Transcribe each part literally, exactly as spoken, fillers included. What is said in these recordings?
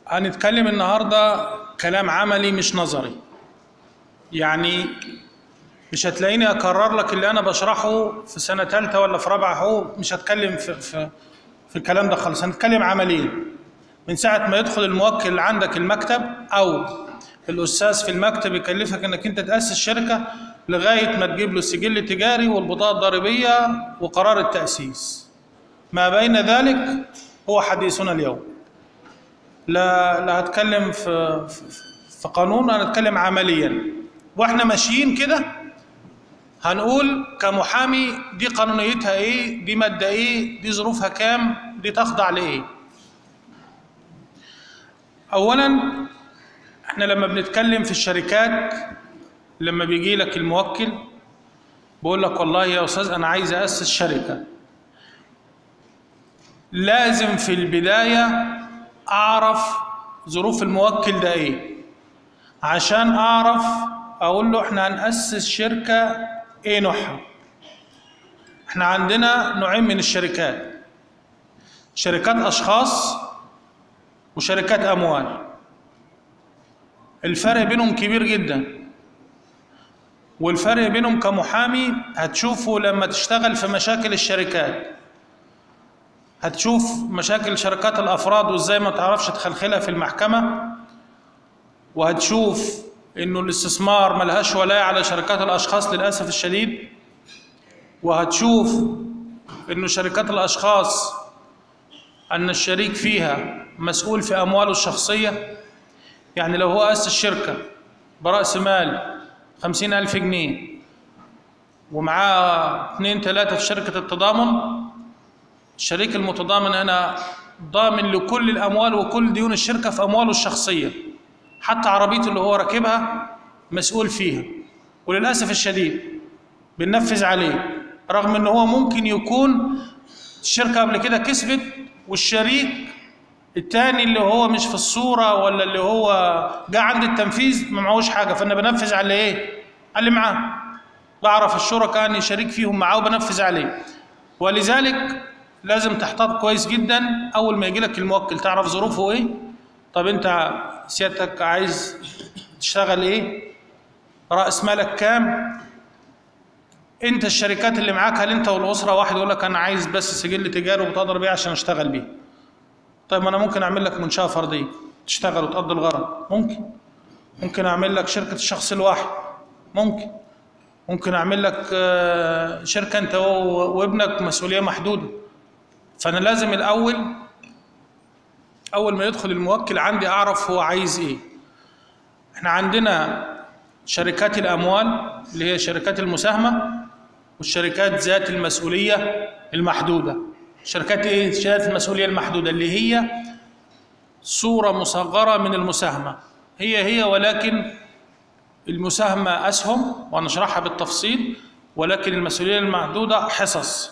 هنتكلم النهارده كلام عملي مش نظري. يعني مش هتلاقيني اكرر لك اللي انا بشرحه في سنه ثالثه ولا في رابعه، اهو مش هتكلم في في في الكلام ده خالص. هنتكلم عمليا من ساعه ما يدخل الموكل عندك المكتب او الاستاذ في المكتب يكلفك انك انت تاسس شركه لغايه ما تجيب له السجل التجاري والبطاقه الضريبيه وقرار التاسيس. ما بين ذلك هو حديثنا اليوم. لا لا هتكلم في في قانون، هنتكلم عمليا واحنا ماشيين كده. هنقول كمحامي دي قانونيتها ايه، دي ماده ايه، دي ظروفها كام، دي تخضع لايه. اولا احنا لما بنتكلم في الشركات، لما بيجي لك الموكل بقول لك والله يا استاذ انا عايز اسس شركه، لازم في البدايه اعرف ظروف الموكل ده ايه عشان اعرف اقول له احنا هنأسس شركة ايه نوعها. احنا عندنا نوعين من الشركات، شركات اشخاص وشركات اموال. الفرق بينهم كبير جدا، والفرق بينهم كمحامي هتشوفه لما تشتغل في مشاكل الشركات. هتشوف مشاكل شركات الافراد وازاي ما تعرفش تخلخلها في المحكمة، وهتشوف انه الاستثمار ملهاش ولاية على شركات الاشخاص للاسف الشديد، وهتشوف انه شركات الاشخاص ان الشريك فيها مسؤول في امواله الشخصية. يعني لو هو اسس شركة برأس مال خمسين الف جنيه ومعاه اثنين ثلاثة في شركة التضامن، الشريك المتضامن هنا ضامن لكل الاموال وكل ديون الشركة في امواله الشخصية، حتى عربيته اللي هو راكبها مسؤول فيها. وللأسف الشديد بننفذ عليه رغم ان هو ممكن يكون الشركة قبل كده كسبت والشريك الثاني اللي هو مش في الصورة ولا اللي هو جاء عند التنفيذ ما معهوش حاجة، فانا بنفذ على ايه؟ اللي معاه. بعرف الشركاء اني شريك فيهم معاه وبنفذ عليه. ولذلك لازم تحتاط كويس جدا اول ما يجي لك الموكل، تعرف ظروفه ايه. طب انت سيادتك عايز تشتغل ايه؟ رأس مالك كام؟ انت الشركات اللي معاك هل انت والاسره واحد يقول لك انا عايز بس سجل تجاري وبطاقه ضريبيه عشان اشتغل بيه؟ طيب ما انا ممكن اعمل لك منشاه فرديه تشتغل وتقضي الغرض، ممكن. ممكن اعمل لك شركه الشخص الواحد، ممكن. ممكن اعمل لك شركه انت وابنك مسؤوليه محدوده. فانا لازم الاول أول ما يدخل الموكل عندي أعرف هو عايز إيه. إحنا عندنا شركات الأموال اللي هي شركات المساهمة، والشركات ذات المسؤولية المحدودة. شركات إيه؟ شركات المسؤولية المحدودة اللي هي صورة مصغرة من المساهمة، هي هي ولكن المساهمة أسهم وهنشرحها بالتفصيل، ولكن المسؤولية المحدودة حصص.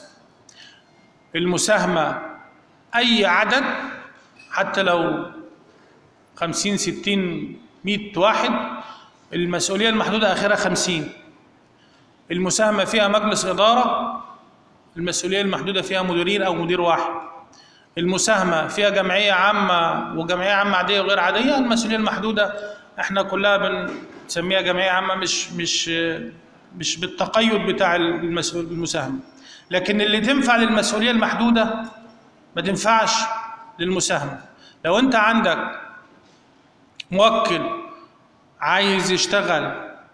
المساهمة أي عدد حتى لو خمسين ستين مئة واحد، المسؤولية المحدودة آخرها خمسين. المساهمة فيها مجلس إدارة، المسؤولية المحدودة فيها مديرين أو مدير واحد. المساهمة فيها جمعية عامة وجمعية عامة عادية وغير عادية. المسؤولية المحدودة احنا كلها بنسميها جمعية عامة، مش مش مش بالتقيد بتاع المساهمة. لكن اللي تنفع للمسؤولية المحدودة ما تنفعش للمساهمة. لو انت عندك موكل عايز يشتغل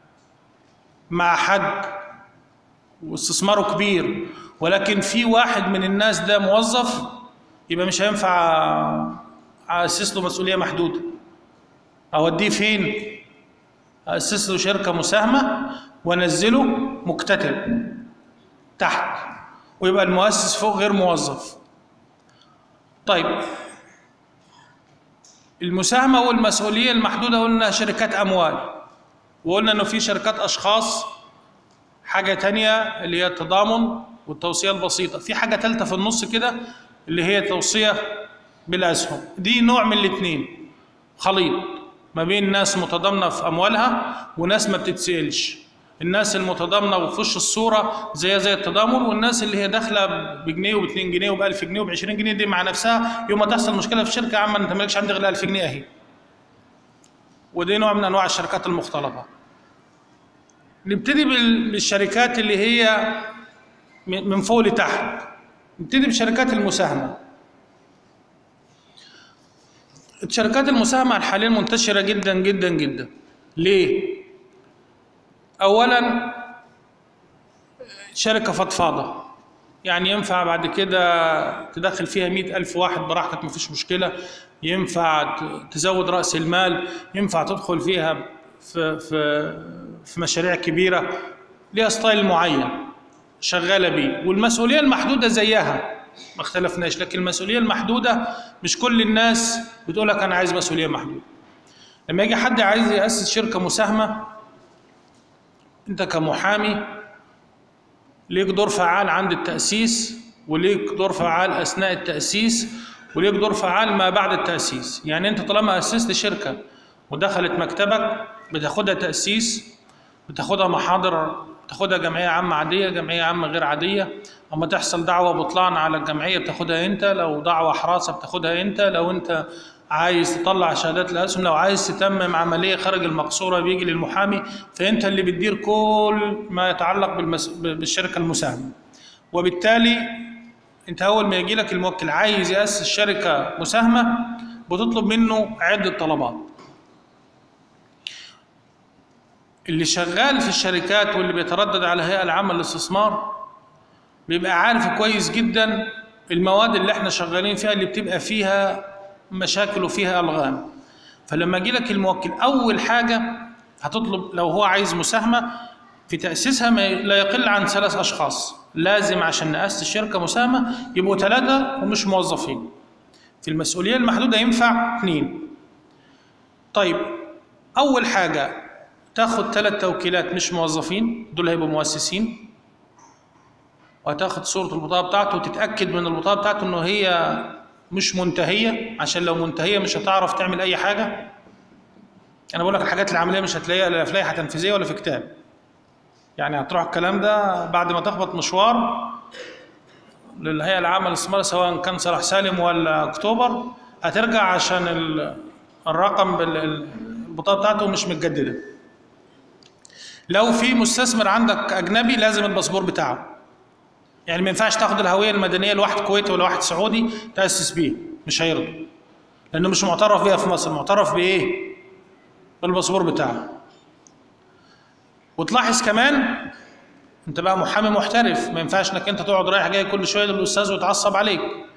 مع حد واستثماره كبير ولكن في واحد من الناس ده موظف، يبقى مش هينفع أسس له مسؤولية محدودة. أوديه فين؟ أسس له شركة مساهمة وأنزله مكتتب تحت، ويبقى المؤسس فوق غير موظف. طيب المساهمة والمسؤولية المحدودة قلنا شركات أموال، وقلنا إنه في شركات أشخاص. حاجة تانية اللي هي التضامن والتوصية البسيطة. في حاجة ثالثة في النص كده اللي هي توصية بالأسهم. دي نوع من الاثنين، خليط ما بين ناس متضامنة في أموالها وناس ما بتتسألش. الناس المتضامنه وفي وش الصوره زي زي التضامن، والناس اللي هي داخله بجنيه وباتنين جنيه وبألف جنيه وبعشرين جنيه دي مع نفسها، يوم ما تحصل مشكله في الشركه: يا عم انت مالكش عندي غير ألف جنيه اهي. ودي نوع من انواع الشركات المختلطه. نبتدي بالشركات اللي هي من فوق لتحت. نبتدي بشركات المساهمه. الشركات المساهمه حاليا منتشره جدا جدا جدا. ليه؟ اولا شركه فضفاضه، يعني ينفع بعد كده تدخل فيها مئة ألف واحد براحتك مفيش مشكله، ينفع تزود راس المال، ينفع تدخل فيها في في في مشاريع كبيره ليها ستايل معين شغاله بيه، والمسؤوليه المحدوده زيها ما اختلفناش، لكن المسؤوليه المحدوده مش كل الناس بتقول لك انا عايز مسؤوليه محدوده. لما يجي حد عايز يأسس شركه مساهمه، انت كمحامي ليك دور فعال عند التأسيس، وليك دور فعال اثناء التأسيس، وليك دور فعال ما بعد التأسيس. يعني انت طالما أسست شركه ودخلت مكتبك بتاخدها تأسيس، بتاخدها محاضر، بتاخدها جمعيه عامه عاديه، جمعيه عامه غير عاديه. اما تحصل دعوه بطلان على الجمعيه بتاخدها انت، لو دعوه حراسه بتاخدها انت، لو انت عايز تطلع شهادات الاسهم، لو عايز تتمم عمليه خارج المقصوره بيجي للمحامي، فانت اللي بتدير كل ما يتعلق بالمس... بالشركه المساهمه. وبالتالي انت اول ما يجي لك الموكل عايز ياسس شركه مساهمه بتطلب منه عده طلبات. اللي شغال في الشركات واللي بيتردد على الهيئه العامه للاستثمار بيبقى عارف كويس جدا المواد اللي احنا شغالين فيها اللي بتبقى فيها مشاكل وفيها الغام. فلما يجي لك الموكل اول حاجه هتطلب لو هو عايز مساهمه في تاسيسها ما لا يقل عن ثلاث اشخاص، لازم عشان ناسس شركه مساهمه يبقوا ثلاثه ومش موظفين. في المسؤوليه المحدوده ينفع اثنين. طيب اول حاجه تاخد ثلاث توكيلات مش موظفين، دول هيبقوا مؤسسين، وهتاخد صورة البطاقة بتاعته وتتأكد من البطاقة بتاعته إنه هي مش منتهية، عشان لو منتهية مش هتعرف تعمل أي حاجة. أنا بقول لك الحاجات العملية مش هتلاقيها لا في لائحة تنفيذية ولا في كتاب. يعني هتروح الكلام ده بعد ما تخبط مشوار للهيئة العامة للاستثمار سواء كان صلاح سالم ولا أكتوبر، هترجع عشان الرقم البطاقة بتاعته مش متجددة. لو في مستثمر عندك أجنبي لازم الباسبور بتاعه. يعني ما ينفعش تاخد الهويه المدنيه لواحد كويتي ولا واحد سعودي تاسس بيه، مش هيرضى، لانه مش معترف بيها في مصر. معترف بايه؟ بالباسبور بتاعه. وتلاحظ كمان انت بقى محامي محترف، ما ينفعش انك انت تقعد رايح جاي كل شويه للاستاذ ويتعصب عليك.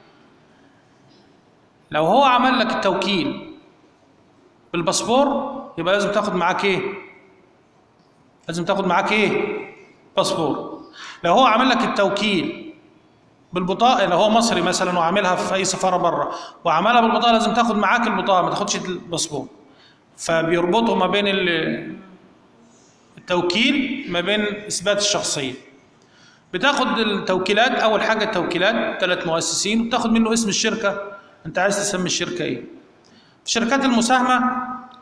لو هو عمل لك التوكيل بالباسبور يبقى لازم تاخد معاك ايه؟ لازم تاخد معاك ايه؟ باسبور. لو هو عامل لك التوكيل بالبطاقه، لو هو مصري مثلا وعاملها في اي سفاره بره وعملها بالبطاقه، لازم تاخد معاك البطاقه ما تاخدش الباسبور. فبيربطوا ما بين التوكيل ما بين اثبات الشخصيه. بتاخد التوكيلات، اول حاجه التوكيلات ثلاث مؤسسين، وبتاخد منه اسم الشركه انت عايز تسمي الشركه ايه. في شركات المساهمه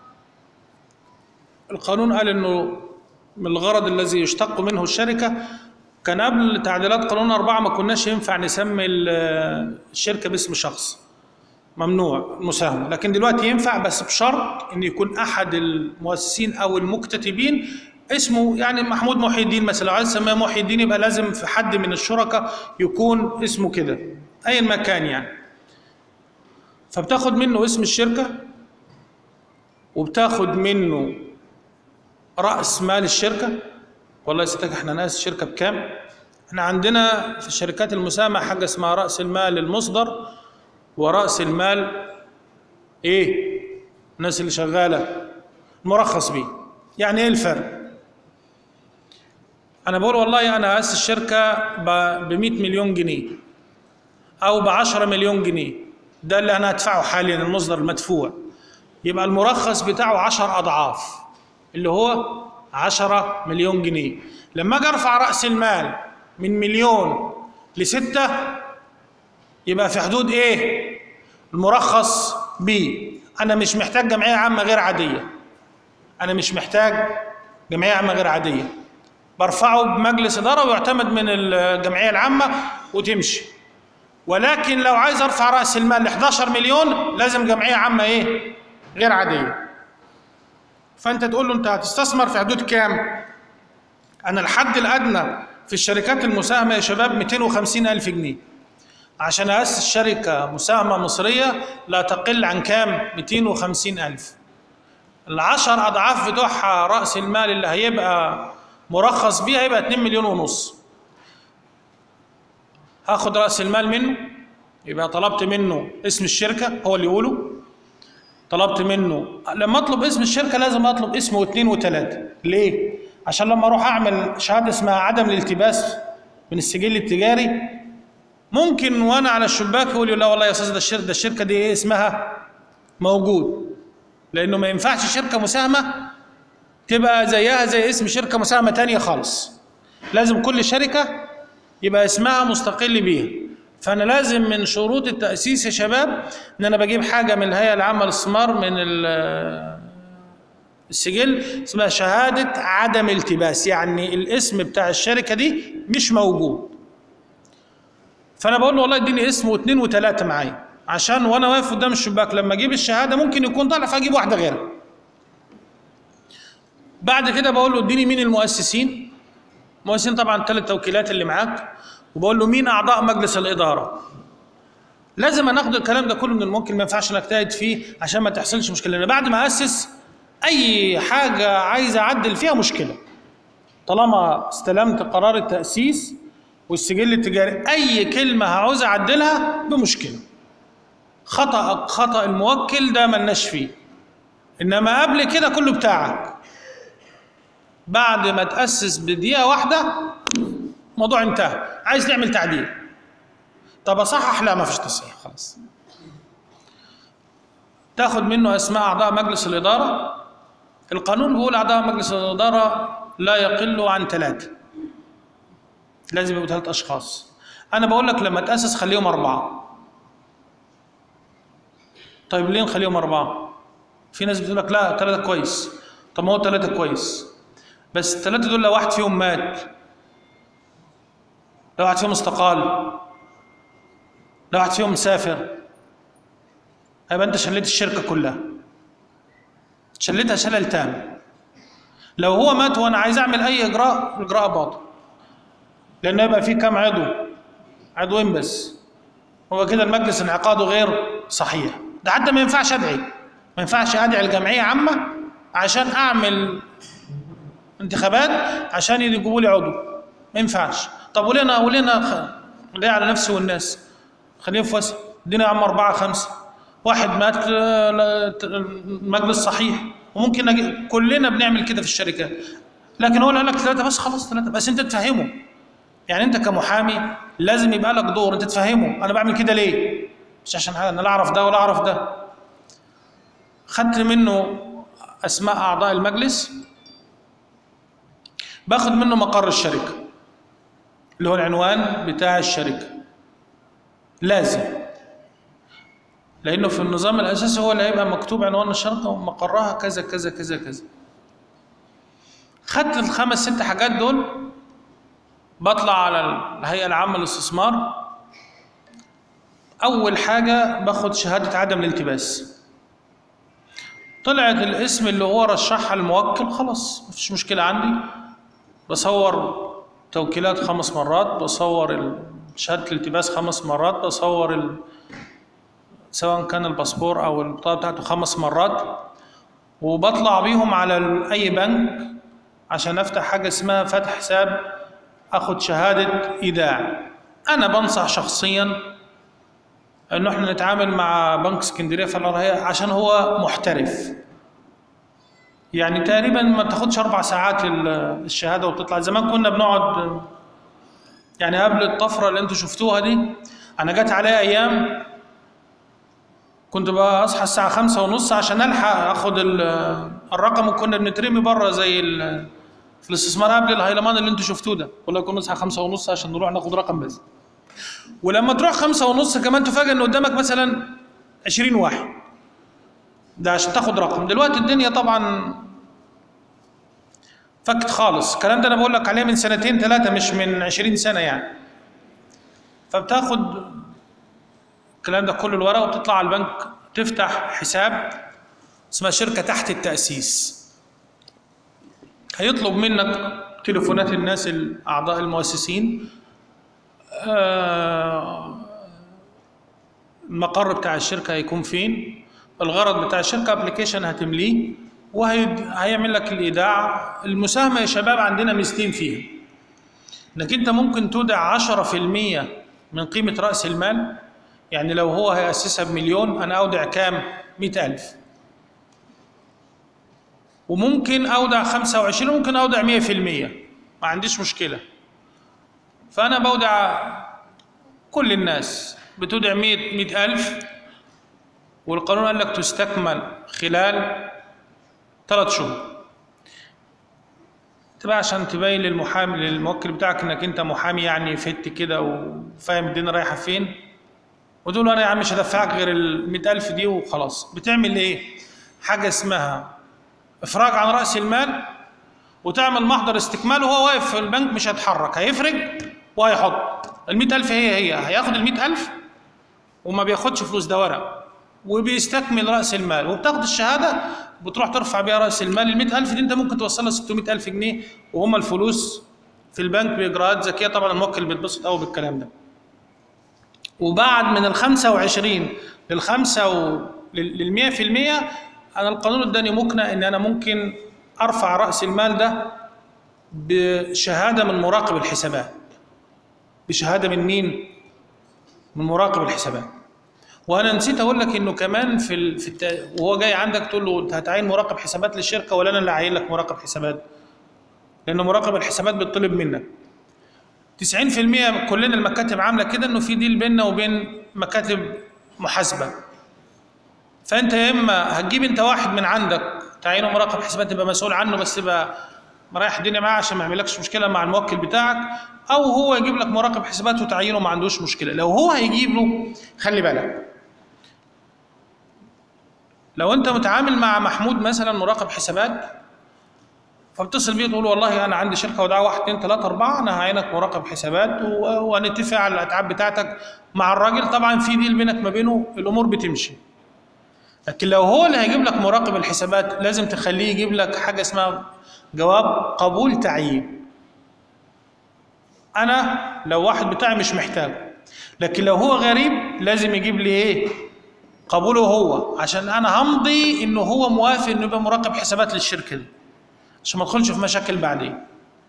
القانون قال انه من الغرض الذي يشتق منه الشركه، كان قبل تعديلات قانون أربعة ما كناش ينفع نسمي الشركة باسم شخص، ممنوع المساهمة، لكن دلوقتي ينفع بس بشرط إن يكون أحد المؤسسين أو المكتتبين اسمه، يعني محمود محي الدين مثلا، لو عايز تسميه محي الدين يبقى لازم في حد من الشركاء يكون اسمه كده أي مكان يعني. فبتاخد منه اسم الشركة، وبتاخد منه رأس مال الشركة. والله يا ستك احنا ناس الشركه بكام؟ احنا عندنا في الشركات المساهمه حاجه اسمها راس المال المصدر وراس المال ايه؟ الناس اللي شغاله المرخص بيه. يعني ايه الفرق؟ انا بقول والله انا اسس الشركه ب مئة مليون جنيه او ب عشرة مليون جنيه، ده اللي انا هدفعه حاليا المصدر المدفوع، يبقى المرخص بتاعه عشر اضعاف اللي هو عشرة مليون جنيه. لما اجي ارفع راس المال من مليون لستة يبقى في حدود ايه؟ المرخص بيه. انا مش محتاج جمعيه عامه غير عاديه، انا مش محتاج جمعيه عامه غير عاديه، برفعه بمجلس اداره ويعتمد من الجمعيه العامه وتمشي. ولكن لو عايز ارفع راس المال ل احداشر مليون لازم جمعيه عامه ايه؟ غير عاديه. فانت تقول له انت هتستثمر في حدود كام؟ انا الحد الادنى في الشركات المساهمه يا شباب مئتين وخمسين الف جنيه. عشان اسس شركه مساهمه مصريه لا تقل عن كام؟ مئتين وخمسين الف. العشر اضعاف بتوعها راس المال اللي هيبقى مرخص بيها هيبقى اتنين مليون ونص. هاخد راس المال منه، يبقى طلبت منه اسم الشركه هو اللي يقوله. طلبت منه، لما اطلب اسم الشركه لازم اطلب اسمه واثنين وثلاثه. ليه؟ عشان لما اروح اعمل شهاده اسمها عدم الالتباس من السجل التجاري، ممكن وانا على الشباك يقول لي لا والله يا استاذ ده الشركه ده الشركه دي ايه اسمها موجود. لانه ما ينفعش شركه مساهمه تبقى زيها زي اسم شركه مساهمه ثانيه خالص. لازم كل شركه يبقى اسمها مستقل بيها. فانا لازم من شروط التاسيس يا شباب ان انا بجيب حاجه من الهيئه العامه للاستثمار من السجل اسمها شهاده عدم التباس، يعني الاسم بتاع الشركه دي مش موجود. فانا بقول له والله اديني اسم واثنين وثلاثه معايا، عشان وانا واقف قدام الشباك لما اجيب الشهاده ممكن يكون طالع فاجيب واحده غيرها. بعد كده بقول له اديني مين المؤسسين. المؤسسين طبعا الثلاث توكيلات اللي معاك، وبقول له مين اعضاء مجلس الاداره. لازم ناخد الكلام ده كله من الممكن، ما ينفعش نجتهد فيه عشان ما تحصلش مشكله. لان بعد ما اسس اي حاجه عايز اعدل فيها مشكله. طالما استلمت قرار التاسيس والسجل التجاري اي كلمه هعوز اعدلها بمشكله. خطا خطا الموكل ده ملناش فيه، انما قبل كده كله بتاعك. بعد ما تاسس بدقيقه واحده الموضوع انتهى. عايز تعمل تعديل، طب اصحح؟ لا ما فيش تصحيح، خلاص. تاخد منه اسماء اعضاء مجلس الاداره. القانون بيقول اعضاء مجلس الاداره لا يقل عن ثلاثه، لازم يبقوا ثلاث اشخاص. انا بقول لك لما تاسس خليهم اربعه. طيب ليه نخليهم اربعه؟ في ناس بتقول لك لا ثلاثه كويس. طب ما هو ثلاثه كويس، بس الثلاثه دول لو واحد فيهم مات، لو واحد فيهم استقال، لو واحد فيهم مسافر، هيبقى انت شليت الشركه كلها، شليتها شلل تام. لو هو مات وانا عايز اعمل اي اجراء، الاجراء باطل، لان يبقى فيه كام عضو؟ عضوين بس. هو كده المجلس انعقاده غير صحيح. ده حتى ما ينفعش ادعي، ما ينفعش ادعي الجمعيه عامه عشان اعمل انتخابات عشان يجيبوا لي عضو، ما ينفعش. طب ولينا ولينا ليه على نفسي والناس؟ خليهم في وسط. ادينا يا عم اربعه خمسه، واحد مات المجلس صحيح، وممكن أجي. كلنا بنعمل كده في الشركات. لكن هو قال لك ثلاثه بس، خلاص ثلاثه بس. انت تفهمه، يعني انت كمحامي لازم يبقى لك دور، انت تفهمه انا بعمل كده ليه؟ مش عشان انا لا اعرف ده ولا اعرف ده. خدت منه اسماء اعضاء المجلس، باخد منه مقر الشركه اللي هو العنوان بتاع الشركه، لازم، لانه في النظام الاساسي هو اللي هيبقى مكتوب عنوان الشركه ومقرها كذا كذا كذا كذا. خدت الخمس ست حاجات دول، بطلع على الهيئه العامه للاستثمار. اول حاجه باخد شهاده عدم الالتباس. طلعت الاسم اللي هو رشحها الموكل، خلاص مفيش مشكله عندي. بصور توكيلات خمس مرات، بصور شهاده الالتباس خمس مرات، بصور ال... سواء كان الباسبور او البطاقه بتاعته خمس مرات، وبطلع بيهم على اي بنك عشان افتح حاجه اسمها فتح حساب، اخد شهاده ايداع. انا بنصح شخصيا انه احنا نتعامل مع بنك اسكندريه في الرهية عشان هو محترف. يعني تقريبا ما تاخدش اربع ساعات الشهاده وبتطلع. زمان كنا بنقعد، يعني قبل الطفره اللي انتم شفتوها دي، انا جت عليا ايام كنت بقى اصحى الساعه خمسة ونص عشان الحق اخد الرقم، وكنا بنترمي بره زي في الاستثمار قبل الهيلمان اللي انتم شفتوه ده، كنا كنا نصحى خمسة ونص عشان نروح ناخد رقم بس. ولما تروح خمسة ونص كمان تفاجئ ان قدامك مثلا عشرين واحد، ده عشان تاخد رقم. دلوقتي الدنيا طبعا فكت خالص. الكلام ده انا بقول لك عليه من سنتين ثلاثه مش من عشرين سنه يعني. فبتاخد الكلام ده كله الورق وبتطلع على البنك تفتح حساب اسمها شركه تحت التاسيس. هيطلب منك تليفونات الناس الاعضاء المؤسسين، المقر بتاع الشركه هيكون فين، الغرض بتاع الشركه، ابلكيشن هتمليه وهيعمل لك الايداع. المساهمه يا شباب عندنا ميزتين فيها، انك انت ممكن تودع عشرة في المية من قيمه راس المال. يعني لو هو هيأسسها بمليون انا اودع كام؟ مئة ألف. وممكن اودع خمسة وعشرين وممكن اودع مئة في المية، ما عنديش مشكله. فانا بودع كل الناس بتودع مئة ألف، والقانون قال لك تستكمل خلال ثلاث شهور. تبقى عشان تبين للمحامي للموكل بتاعك انك انت محامي يعني فت كده وفاهم الدنيا رايحه فين، وتقول له انا يا عم مش هدفعك غير ال مئة ألف دي وخلاص. بتعمل ايه؟ حاجه اسمها افراج عن راس المال، وتعمل محضر استكمال وهو واقف في البنك مش هيتحرك، هيفرج وهيحط ال مئة ألف. هي هي هياخد ال مئة ألف وما بياخدش فلوس، ده ورق، وبيستكمل راس المال. وبتاخد الشهاده بتروح ترفع بيها راس المال. ال مئة ألف دي انت ممكن توصلها ستمئة ألف جنيه، وهم الفلوس في البنك باجراءات ذكيه. طبعا الموكل بيتبسط قوي بالكلام ده. وبعد من ال خمسة وعشرين للخمسة و للمئة في المئة انا القانون اداني مكنه ان انا ممكن ارفع راس المال ده بشهاده من مراقب الحسابات. بشهاده من مين؟ من مراقب الحسابات. وانا نسيت اقول لك انه كمان في ال... في الت... وهو جاي عندك تقول له انت هتعين مراقب حسابات للشركه ولا انا اللي هعين لك مراقب حسابات؟ لان مراقب الحسابات بيطلب منك. تسعين في المئة كلنا المكاتب عامله كده، انه في ديل بيننا وبين مكاتب محاسبه. فانت يا اما هتجيب انت واحد من عندك تعينه مراقب حسابات تبقى مسؤول عنه، بس تبقى مريح الدنيا معاه عشان ما يعملكش مشكله مع الموكل بتاعك، او هو يجيب لك مراقب حسابات وتعينه ما عندوش مشكله. لو هو هيجيب له، خلي بالك، لو انت متعامل مع محمود مثلا مراقب حسابات، فبتصل بيه تقول والله انا عندي شركه ودعوه واحد اثنين ثلاثه اربعه، انا هعينك مراقب حسابات وهنتفق على الاتعاب بتاعتك مع الراجل. طبعا في ديل بينك ما بينه، الامور بتمشي. لكن لو هو اللي هيجيب لك مراقب الحسابات لازم تخليه يجيب لك حاجه اسمها جواب قبول تعيين. انا لو واحد بتاعي مش محتاج، لكن لو هو غريب لازم يجيب لي ايه؟ قبوله هو، عشان انا همضي انه هو موافق انه يبقى مراقب حسابات للشركه دي، عشان ما ادخلش في مشاكل بعدين.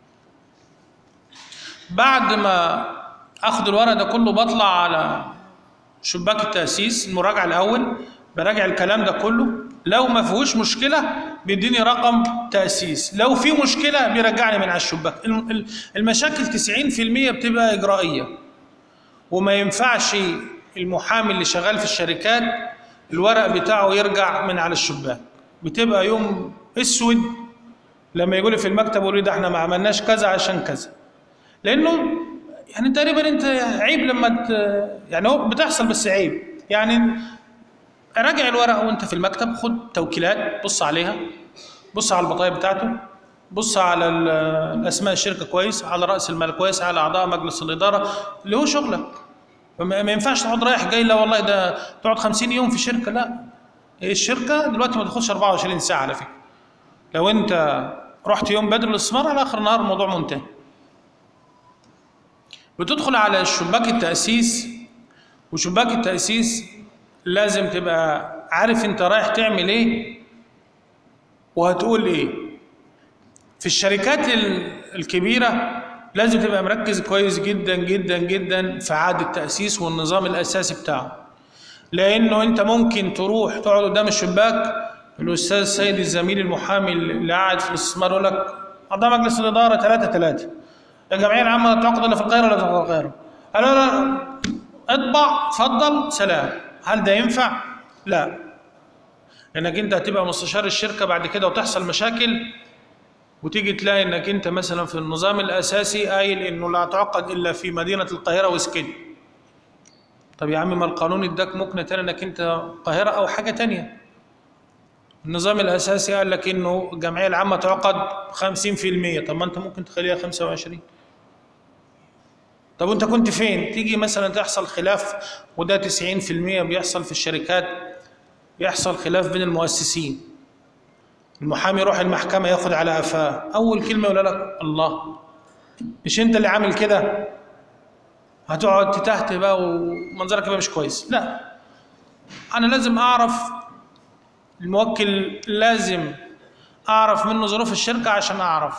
بعد ما اخد الورق ده كله بطلع على شباك التاسيس المراجعه الاول، براجع الكلام ده كله. لو ما فيهوش مشكله بيديني رقم تاسيس، لو في مشكله بيرجعني من على الشباك. المشاكل تسعين في المئة بتبقى اجرائيه، وما ينفعش المحامي اللي شغال في الشركات الورق بتاعه يرجع من على الشباك. بتبقى يوم اسود لما يقول لي في المكتب يقول لي ده احنا ما عملناش كذا عشان كذا، لانه يعني تقريبا انت عيب لما ت... يعني هو بتحصل بس عيب. يعني راجع الورق وانت في المكتب، خد توكيلات بص عليها، بص على البطايق بتاعته، بص على الاسماء الشركه كويس، على راس المال كويس، على اعضاء مجلس الاداره اللي هو شغلك. ما ينفعش تقعد رايح جاي، لا والله ده تقعد خمسين يوم في شركه، لا. الشركه دلوقتي ما تاخدش اربعة وعشرين ساعه على فكره. لو انت رحت يوم بدري الاستثمار على اخر النهار الموضوع منتهي. بتدخل على شباك التاسيس، وشباك التاسيس لازم تبقى عارف انت رايح تعمل ايه وهتقول ايه. في الشركات الكبيره لازم تبقى مركز كويس جدا جدا جدا في عقد التاسيس والنظام الاساسي بتاعه، لانه انت ممكن تروح تقعد قدام الشباك، الاستاذ سيد الزميل المحامي اللي قاعد في الاستثمار يقول لك اعضاء مجلس الاداره ثلاثه ثلاثه، الجمعيه العامه لا تعقد الا في القاهره ولا في القاهره، قالوا لا اطبع اتفضل سلام. هل ده ينفع؟ لا، لانك انت هتبقى مستشار الشركه بعد كده وتحصل مشاكل، وتيجي تلاقي انك انت مثلا في النظام الاساسي قايل انه لا تعقد الا في مدينه القاهره واسكت. طب يا عم ما القانون اداك مكنه ثانيه انك انت القاهره او حاجه ثانيه. النظام الاساسي قال لك انه الجمعيه العامه تعقد خمسين في المية، طب ما انت ممكن تخليها خمسة وعشرين. طب وانت كنت فين؟ تيجي مثلا تحصل خلاف، وده تسعين في المية بيحصل في الشركات، بيحصل خلاف بين المؤسسين. المحامي يروح المحكمه ياخد على قفاه، اول كلمه يقول لك الله مش انت اللي عامل كده؟ هتقعد تتهته بقى ومنظرك يبقى مش كويس. لا، انا لازم اعرف الموكل، لازم اعرف منه ظروف الشركه عشان اعرف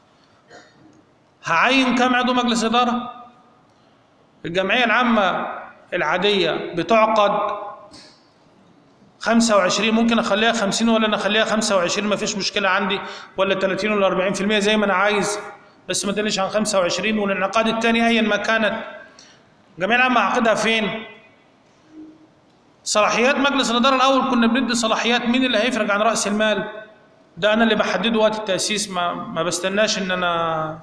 هعين كام عضو مجلس اداره. الجمعيه العامه العاديه بتعقد خمسة وعشرين، ممكن اخليها خمسين ولا انا اخليها خمسة وعشرين، ما فيش مشكله عندي، ولا ثلاثين ولا أربعين في المية زي ما انا عايز، بس ما تقلش عن خمسة وعشرين. والانعقاد الثاني ايا ما كانت. الجمعيه العامه اعقدها فين؟ صلاحيات مجلس الاداره الاول كنا بندي صلاحيات مين اللي هيفرج عن راس المال، ده انا اللي بحدده وقت التاسيس، ما ما بستناش ان انا.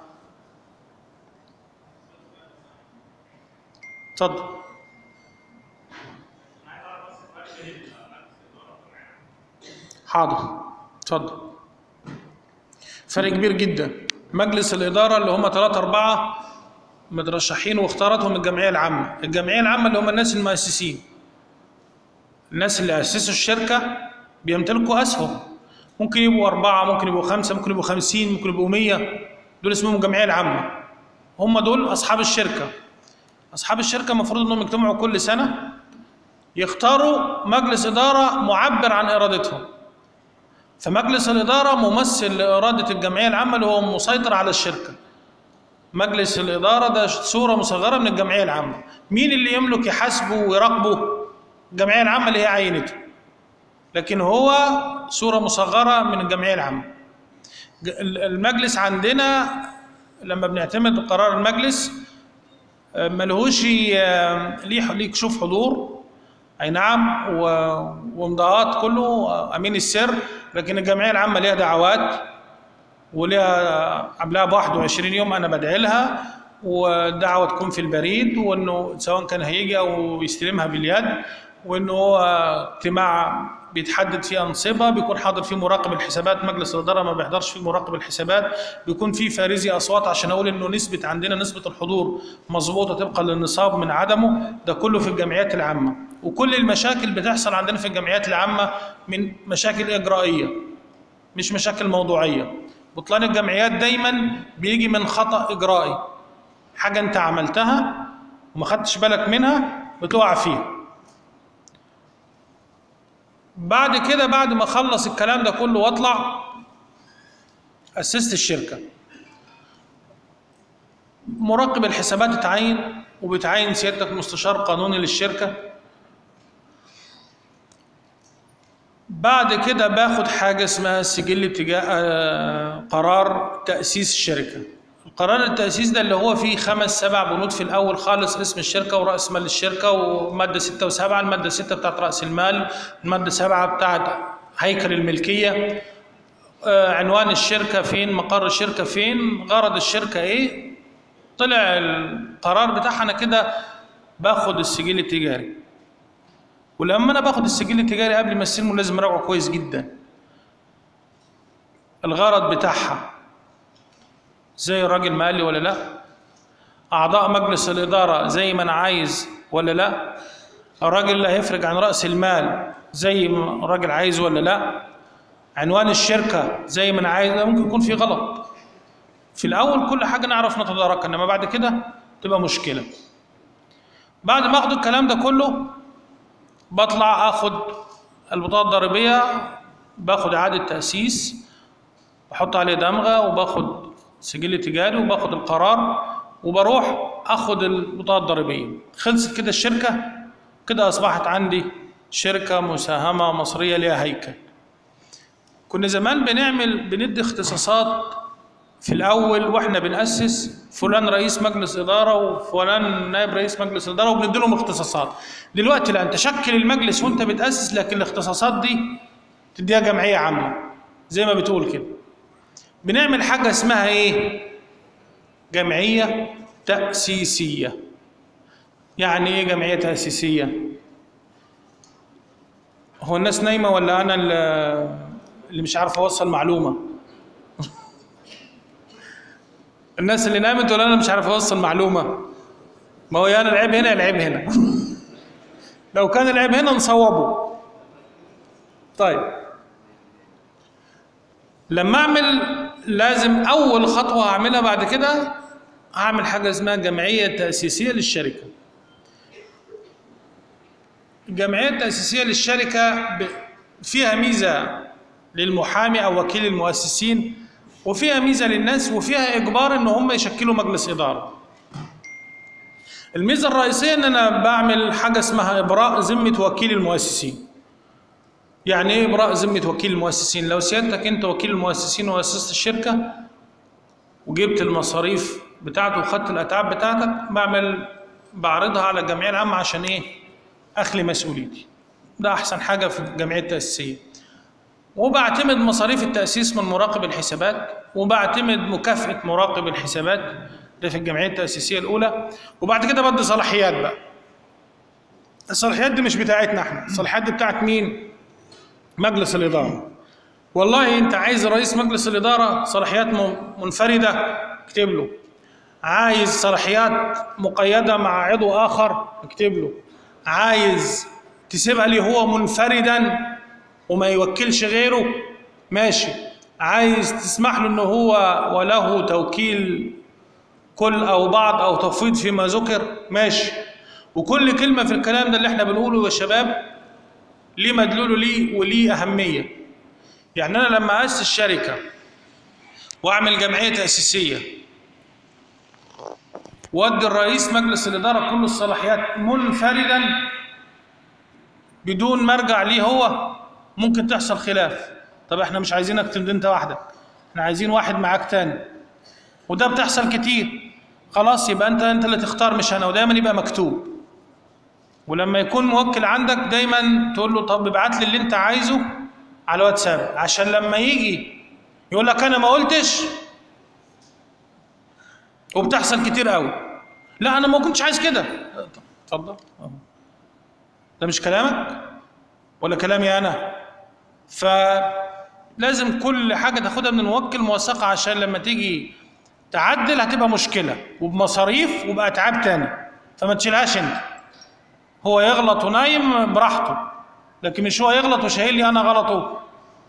اتفضل. حاضر، اتفضل. فرق كبير جدا. مجلس الاداره اللي هم ثلاثة أربعة مترشحين واختارتهم الجمعيه العامه، الجمعيه العامه اللي هم الناس المؤسسين، الناس اللي اسسوا الشركه بيمتلكوا اسهم، ممكن يبقوا أربعة، ممكن يبقوا خمسة، ممكن يبقوا خمسين، ممكن يبقوا مية، دول اسمهم الجمعيه العامه. هم دول اصحاب الشركه. اصحاب الشركه المفروض انهم يجتمعوا كل سنه يختاروا مجلس اداره معبر عن ارادتهم. فمجلس الاداره ممثل لاراده الجمعيه العامه اللي هو مسيطر على الشركه. مجلس الاداره ده صوره مصغره من الجمعيه العامه. مين اللي يملك يحاسبه ويراقبه؟ الجمعيه العامه اللي هي عينته، لكن هو صوره مصغره من الجمعيه العامه. المجلس عندنا لما بنعتمد قرار المجلس ملهوش ليه ليه كشوف حضور، اي نعم، ومضاءات كله امين السر، لكن الجمعيه العامه ليها دعوات وليها قبلها ب واحد وعشرين يوم انا بدعي لها، والدعوه تكون في البريد، وانه سواء كان هيجي او يستلمها باليد، وانه اجتماع بيتحدد فيه انصبه، بيكون حاضر فيه مراقب الحسابات. مجلس الاداره ما بيحضرش فيه مراقب الحسابات، بيكون فيه فارزي اصوات عشان اقول انه نسبه عندنا نسبه الحضور مظبوطه طبقا للنصاب من عدمه. ده كله في الجمعيات العامه. وكل المشاكل بتحصل عندنا في الجمعيات العامه من مشاكل اجرائيه مش مشاكل موضوعيه. بطلان الجمعيات دايما بيجي من خطا اجرائي، حاجه انت عملتها وما خدتش بالك منها بتقع فيها. بعد كده بعد ما اخلص الكلام ده كله واطلع اسست الشركه، مراقب الحسابات اتعين، وبتعين سيادتك مستشار قانوني للشركه. بعد كده باخد حاجه اسمها سجل تجاه قرار تاسيس الشركه. القرار التاسيس ده اللي هو فيه خمس سبع بنود في الاول خالص: اسم الشركه وراس مال الشركه، وماده ستة وسبعة، الماده ستة بتاعت راس المال، الماده سبعة بتاعت هيكل الملكيه، آه عنوان الشركه فين، مقر الشركه فين، غرض الشركه ايه. طلع القرار بتاعها انا كده باخد السجل التجاري. ولما انا باخد السجل التجاري قبل ما استلمه لازم اراجعه كويس جدا. الغرض بتاعها زي الراجل ما قال لي ولا لا؟ اعضاء مجلس الاداره زي ما انا عايز ولا لا؟ الراجل اللي هيفرج عن راس المال زي ما الراجل عايز ولا لا؟ عنوان الشركه زي ما انا عايز؟ ممكن يكون في غلط. في الاول كل حاجه نعرف نتداركها، انما بعد كده تبقى مشكله. بعد ما اخد الكلام ده كله بطلع اخد البطاقه الضريبيه، باخد اعاده تاسيس، بحط عليه دمغه، وباخد سجل تجاري، وباخد القرار، وبروح اخد البطاقه الضريبيه. خلصت كده الشركه، كده اصبحت عندي شركه مساهمه مصريه ليها هيكل. كنا زمان بنعمل بندي اختصاصات في الاول واحنا بنأسس، فلان رئيس مجلس اداره وفلان نائب رئيس مجلس اداره، وبندي لهم اختصاصات. دلوقتي لا، انت شكل المجلس وانت بتأسس، لكن الاختصاصات دي تديها جمعيه عامه زي ما بتقول كده. بنعمل حاجه اسمها ايه؟ جمعيه تأسيسيه. يعني ايه جمعيه تأسيسيه؟ هو الناس نايمه ولا انا اللي اللي مش عارف اوصل معلومه. الناس اللي نامت ولا انا مش عارف اوصل معلومه؟ ما هو يا انا العيب هنا يا العيب هنا. لو كان العيب هنا نصوبه. طيب لما اعمل لازم اول خطوه هعملها بعد كده هعمل حاجه اسمها جمعيه تاسيسيه للشركه. الجمعيه التاسيسيه للشركه فيها ميزه للمحامي او وكيل المؤسسين، وفيها ميزه للناس، وفيها اجبار ان هم يشكلوا مجلس اداره. الميزه الرئيسيه ان انا بعمل حاجه اسمها ابراء ذمه وكيل المؤسسين. يعني ايه ابراء ذمه وكيل المؤسسين؟ لو سيادتك انت وكيل المؤسسين واسست الشركه وجبت المصاريف بتاعته وخدت الاتعاب بتاعتك، بعمل بعرضها على الجمعيه العامه عشان ايه؟ اخلي مسؤوليتي. ده احسن حاجه في الجمعيه التاسيسيه. وبعتمد مصاريف التاسيس من مراقب الحسابات، وبعتمد مكافاه مراقب الحسابات ده في الجمعيه التاسيسيه الاولى. وبعد كده بدي صلاحيات بقى. الصلاحيات دي مش بتاعتنا احنا، الصلاحيات دي بتاعت مين؟ مجلس الاداره. والله انت عايز رئيس مجلس الاداره صلاحيات منفرده اكتب له. عايز صلاحيات مقيده مع عضو اخر اكتب له. عايز تسيبها لي هو منفردا وما يوكلش غيره ماشي. عايز تسمح له انه هو وله توكيل كل او بعض او تفويض فيما ذكر ماشي. وكل كلمه في الكلام ده اللي احنا بنقوله يا شباب ليه مدلوله ليه وليه اهميه. يعني انا لما اسس الشركه واعمل جمعيه تاسيسيه وادي الرئيس مجلس الاداره كل الصلاحيات منفردا بدون مرجع ليه هو، ممكن تحصل خلاف. طب احنا مش عايزينك تمضي انت وحدك، احنا عايزين واحد معاك تاني، وده بتحصل كتير. خلاص يبقى انت انت اللي تختار مش انا، ودايما يبقى مكتوب. ولما يكون موكل عندك دايما تقول له طب ابعت لي اللي انت عايزه على الواتساب، عشان لما يجي يقول لك انا ما قلتش. وبتحصل كتير قوي. لا انا ما كنتش عايز كده. اتفضل. ده مش كلامك ولا كلامي انا؟ فلازم كل حاجه تاخدها من الموكل موثقه، عشان لما تيجي تعدل هتبقى مشكله وبمصاريف وباتعاب تاني، فما تشيلهاش انت. هو يغلط ونايم براحته، لكن مش هو يغلط وشايل لي انا غلطه.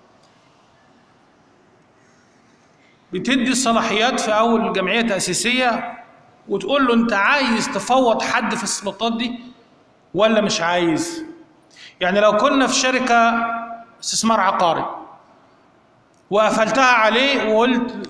بتدي الصلاحيات في اول جمعيه تاسيسيه وتقول له انت عايز تفوض حد في السلطات دي ولا مش عايز. يعني لو كنا في شركه استثمار عقاري وقفلتها عليه وقلت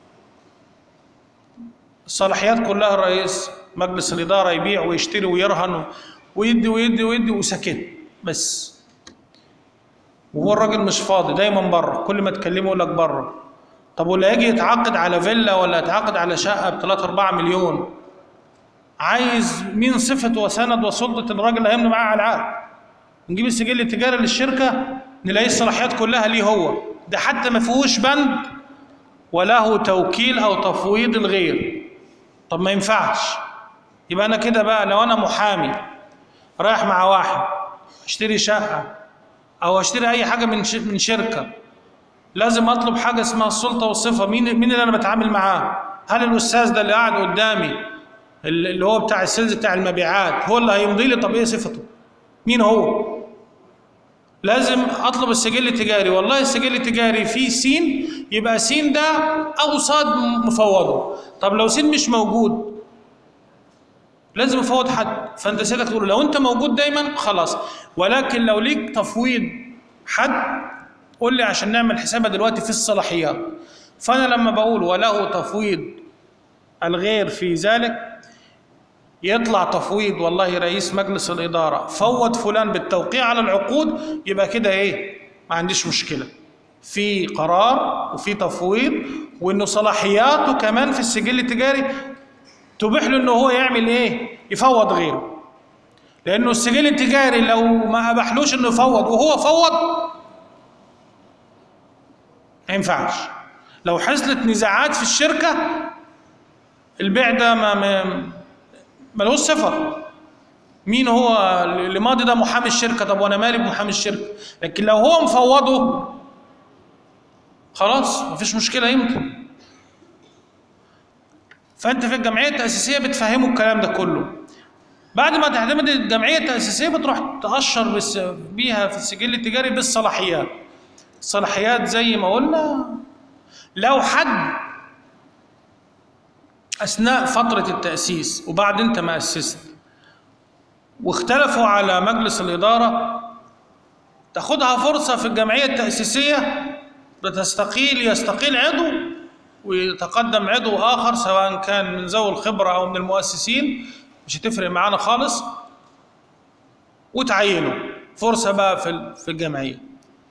الصلاحيات كلها الرئيس مجلس الاداره يبيع ويشتري ويرهن ويدي ويدي ويدي وسكت بس، وهو الراجل مش فاضي دايما بره، كل ما تكلمه يقول لك بره. طب ولا يجي يتعاقد على فيلا ولا يتعاقد على شقه ب ثلاثة أربعة مليون، عايز مين صفه وسند وسلطه الراجل اللي هيمضي معاه على العقد؟ نجيب السجل التجاري للشركه نلاقي الصلاحيات كلها ليه هو، ده حتى ما فيهوش بند وله توكيل او تفويض الغير. طب ما ينفعش. يبقى انا كده بقى لو انا محامي رايح مع واحد اشتري شقه او اشتري اي حاجه من من شركه، لازم اطلب حاجه اسمها السلطه والصفه. مين مين اللي انا بتعامل معاه؟ هل الاستاذ ده اللي قاعد قدامي اللي هو بتاع السيلز بتاع المبيعات هو اللي هيمضي لي؟ طب ايه صفته؟ مين هو؟ لازم اطلب السجل التجاري. والله السجل التجاري فيه سين، يبقى سين ده اوصاد مفوضه. طب لو سين مش موجود لازم افوض حد. فانت سيادتك تقول لو انت موجود دايما خلاص، ولكن لو ليك تفويض حد قول لي عشان نعمل حسابها دلوقتي في الصلاحيات. فانا لما بقول وله تفويض الغير في ذلك، يطلع تفويض والله رئيس مجلس الاداره فوض فلان بالتوقيع على العقود، يبقى كده ايه؟ ما عنديش مشكله. في قرار وفي تفويض، وانه صلاحياته كمان في السجل التجاري تبيح له انه هو يعمل ايه؟ يفوض غيره. لانه السجل التجاري لو ما اباحلوش انه يفوض وهو فوض ما ينفعش. لو حصلت نزاعات في الشركه البيع ده ما ملوش صفه. مين هو اللي ماضي؟ ده محامي الشركه. طب وانا مالي بمحامي الشركه؟ لكن لو هو مفوضه خلاص مفيش مشكلة يمكن. فأنت في الجمعية التأسيسية بتفهمه الكلام ده كله. بعد ما تعتمد الجمعية التأسيسية بتروح تأشر بس بيها في السجل التجاري بالصلاحيات. الصلاحيات زي ما قلنا، لو حد أثناء فترة التأسيس وبعد أنت ما أسست واختلفوا على مجلس الإدارة، تاخدها فرصة في الجمعية التأسيسية بتستقيل، يستقيل عضو ويتقدم عضو آخر سواء كان من ذوي الخبرة أو من المؤسسين، مش هتفرق معانا خالص، وتعينوا فرصة بقى في في الجمعية.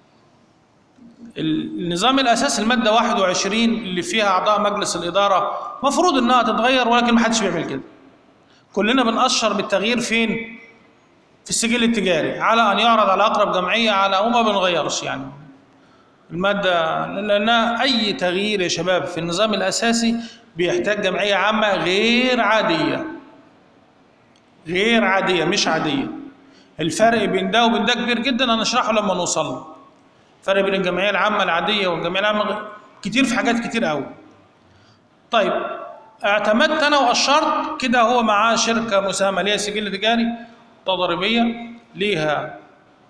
النظام الأساسي المادة واحد وعشرين اللي فيها أعضاء مجلس الإدارة مفروض إنها تتغير، ولكن ما حدش بيعمل كده. كلنا بنأشر بالتغيير فين؟ في السجل التجاري، على أن يعرض على أقرب جمعية، على وما بنغيرش يعني المادة، لأن أي تغيير يا شباب في النظام الأساسي بيحتاج جمعية عامة غير عادية. غير عادية مش عادية. الفرق بين ده وبين ده كبير جدا، أنا أشرحه لما نوصل له. الفرق بين الجمعية العامة العادية والجمعية العامة كتير في حاجات كتير قوي. طيب اعتمدت أنا وأشرت كده، هو معاه شركة مساهمة ليها سجل تجاري تضريبية، ليها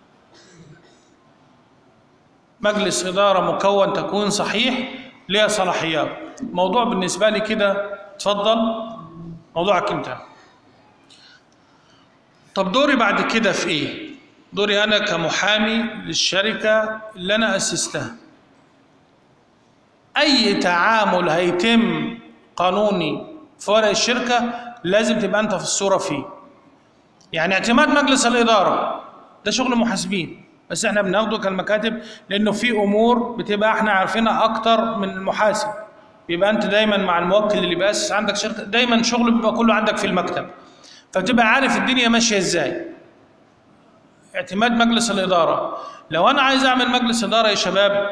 مجلس إدارة مكون تكون صحيح، ليها صلاحيات. موضوع بالنسبة لي كده، اتفضل موضوعك انت. طب دوري بعد كده في ايه؟ دوري انا كمحامي للشركة اللي انا اسستها. اي تعامل هيتم قانوني في ورق الشركة لازم تبقى انت في الصورة فيه. يعني اعتماد مجلس الإدارة ده شغل محاسبين، بس احنا بناخده كالمكاتب، لانه في امور بتبقى احنا عارفينها اكتر من المحاسب. بيبقى انت دايما مع الموكل اللي بيأسس عندك شركة، دايما شغل بيبقى كله عندك في المكتب، فبتبقى عارف الدنيا ماشية ازاي. اعتماد مجلس الإدارة، لو انا عايز اعمل مجلس إدارة يا شباب،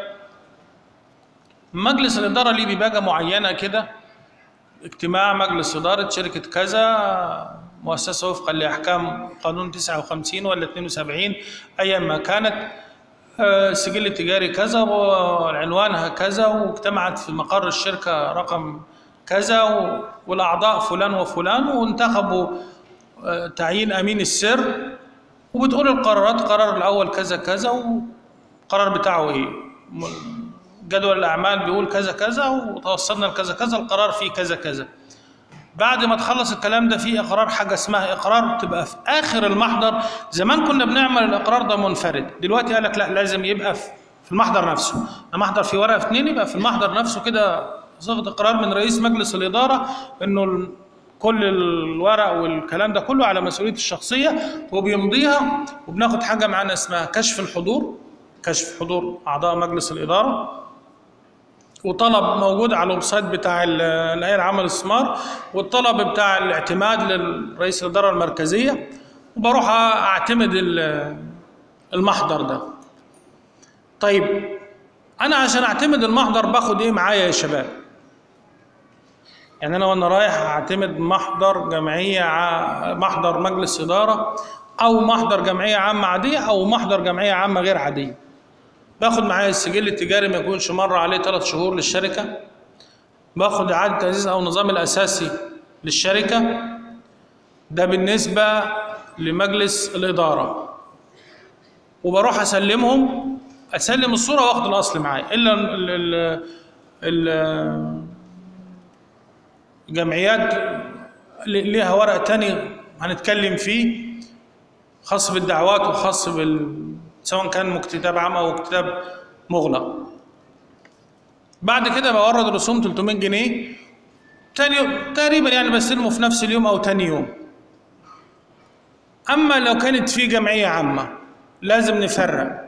مجلس الإدارة ليه بيبقى معينة كده، اجتماع مجلس إدارة شركة كذا، مؤسسة وفقا لأحكام قانون تسعة وخمسين ولا اثنين وسبعين أيا ما كانت، سجل التجاري كذا والعنوانها كذا، واجتمعت في مقر الشركة رقم كذا، والأعضاء فلان وفلان، وانتخبوا تعيين أمين السر، وبتقول القرارات، قرار الأول كذا كذا، والقرار بتاعه إيه، جدول الأعمال بيقول كذا كذا، وتوصلنا لكذا كذا، القرار فيه كذا كذا. بعد ما تخلص الكلام ده في اقرار، حاجه اسمها اقرار تبقى في اخر المحضر. زمان كنا بنعمل الاقرار ده منفرد، دلوقتي قال لك لا، لازم يبقى في المحضر نفسه. المحضر في ورقه في اثنين، يبقى في المحضر نفسه كده صيغه اقرار من رئيس مجلس الاداره انه كل الورق والكلام ده كله على مسؤوليته الشخصيه، وبيمضيها. وبناخد حاجه معانا اسمها كشف الحضور، كشف حضور اعضاء مجلس الاداره، وطلب موجود على الويب سايت بتاع الهيئه العامه للاستثمار، والطلب بتاع الاعتماد للرئيس الاداره المركزيه، وبروح اعتمد المحضر ده. طيب انا عشان اعتمد المحضر باخد ايه معايا يا شباب؟ يعني انا وانا رايح اعتمد محضر جمعيه ع... محضر مجلس اداره، او محضر جمعيه عامه عاديه، او محضر جمعيه عامه غير عاديه، باخد معايا السجل التجاري ما يكونش مر عليه ثلاث شهور للشركة، باخد إعادة تأسيس أو النظام الأساسي للشركة، ده بالنسبة لمجلس الإدارة، وبروح أسلمهم، أسلم الصورة وأخد الأصل معايا. إلا الجمعيات ليها ورق تاني هنتكلم فيه خاص بالدعوات وخاص بال سواء كان كتاب عام او كتاب مغلق. بعد كده بورد رسوم ثلاثمائة جنيه تاني يوم تقريبا، يعني بستلمه في نفس اليوم او تاني يوم. اما لو كانت في جمعيه عامه لازم نفرق،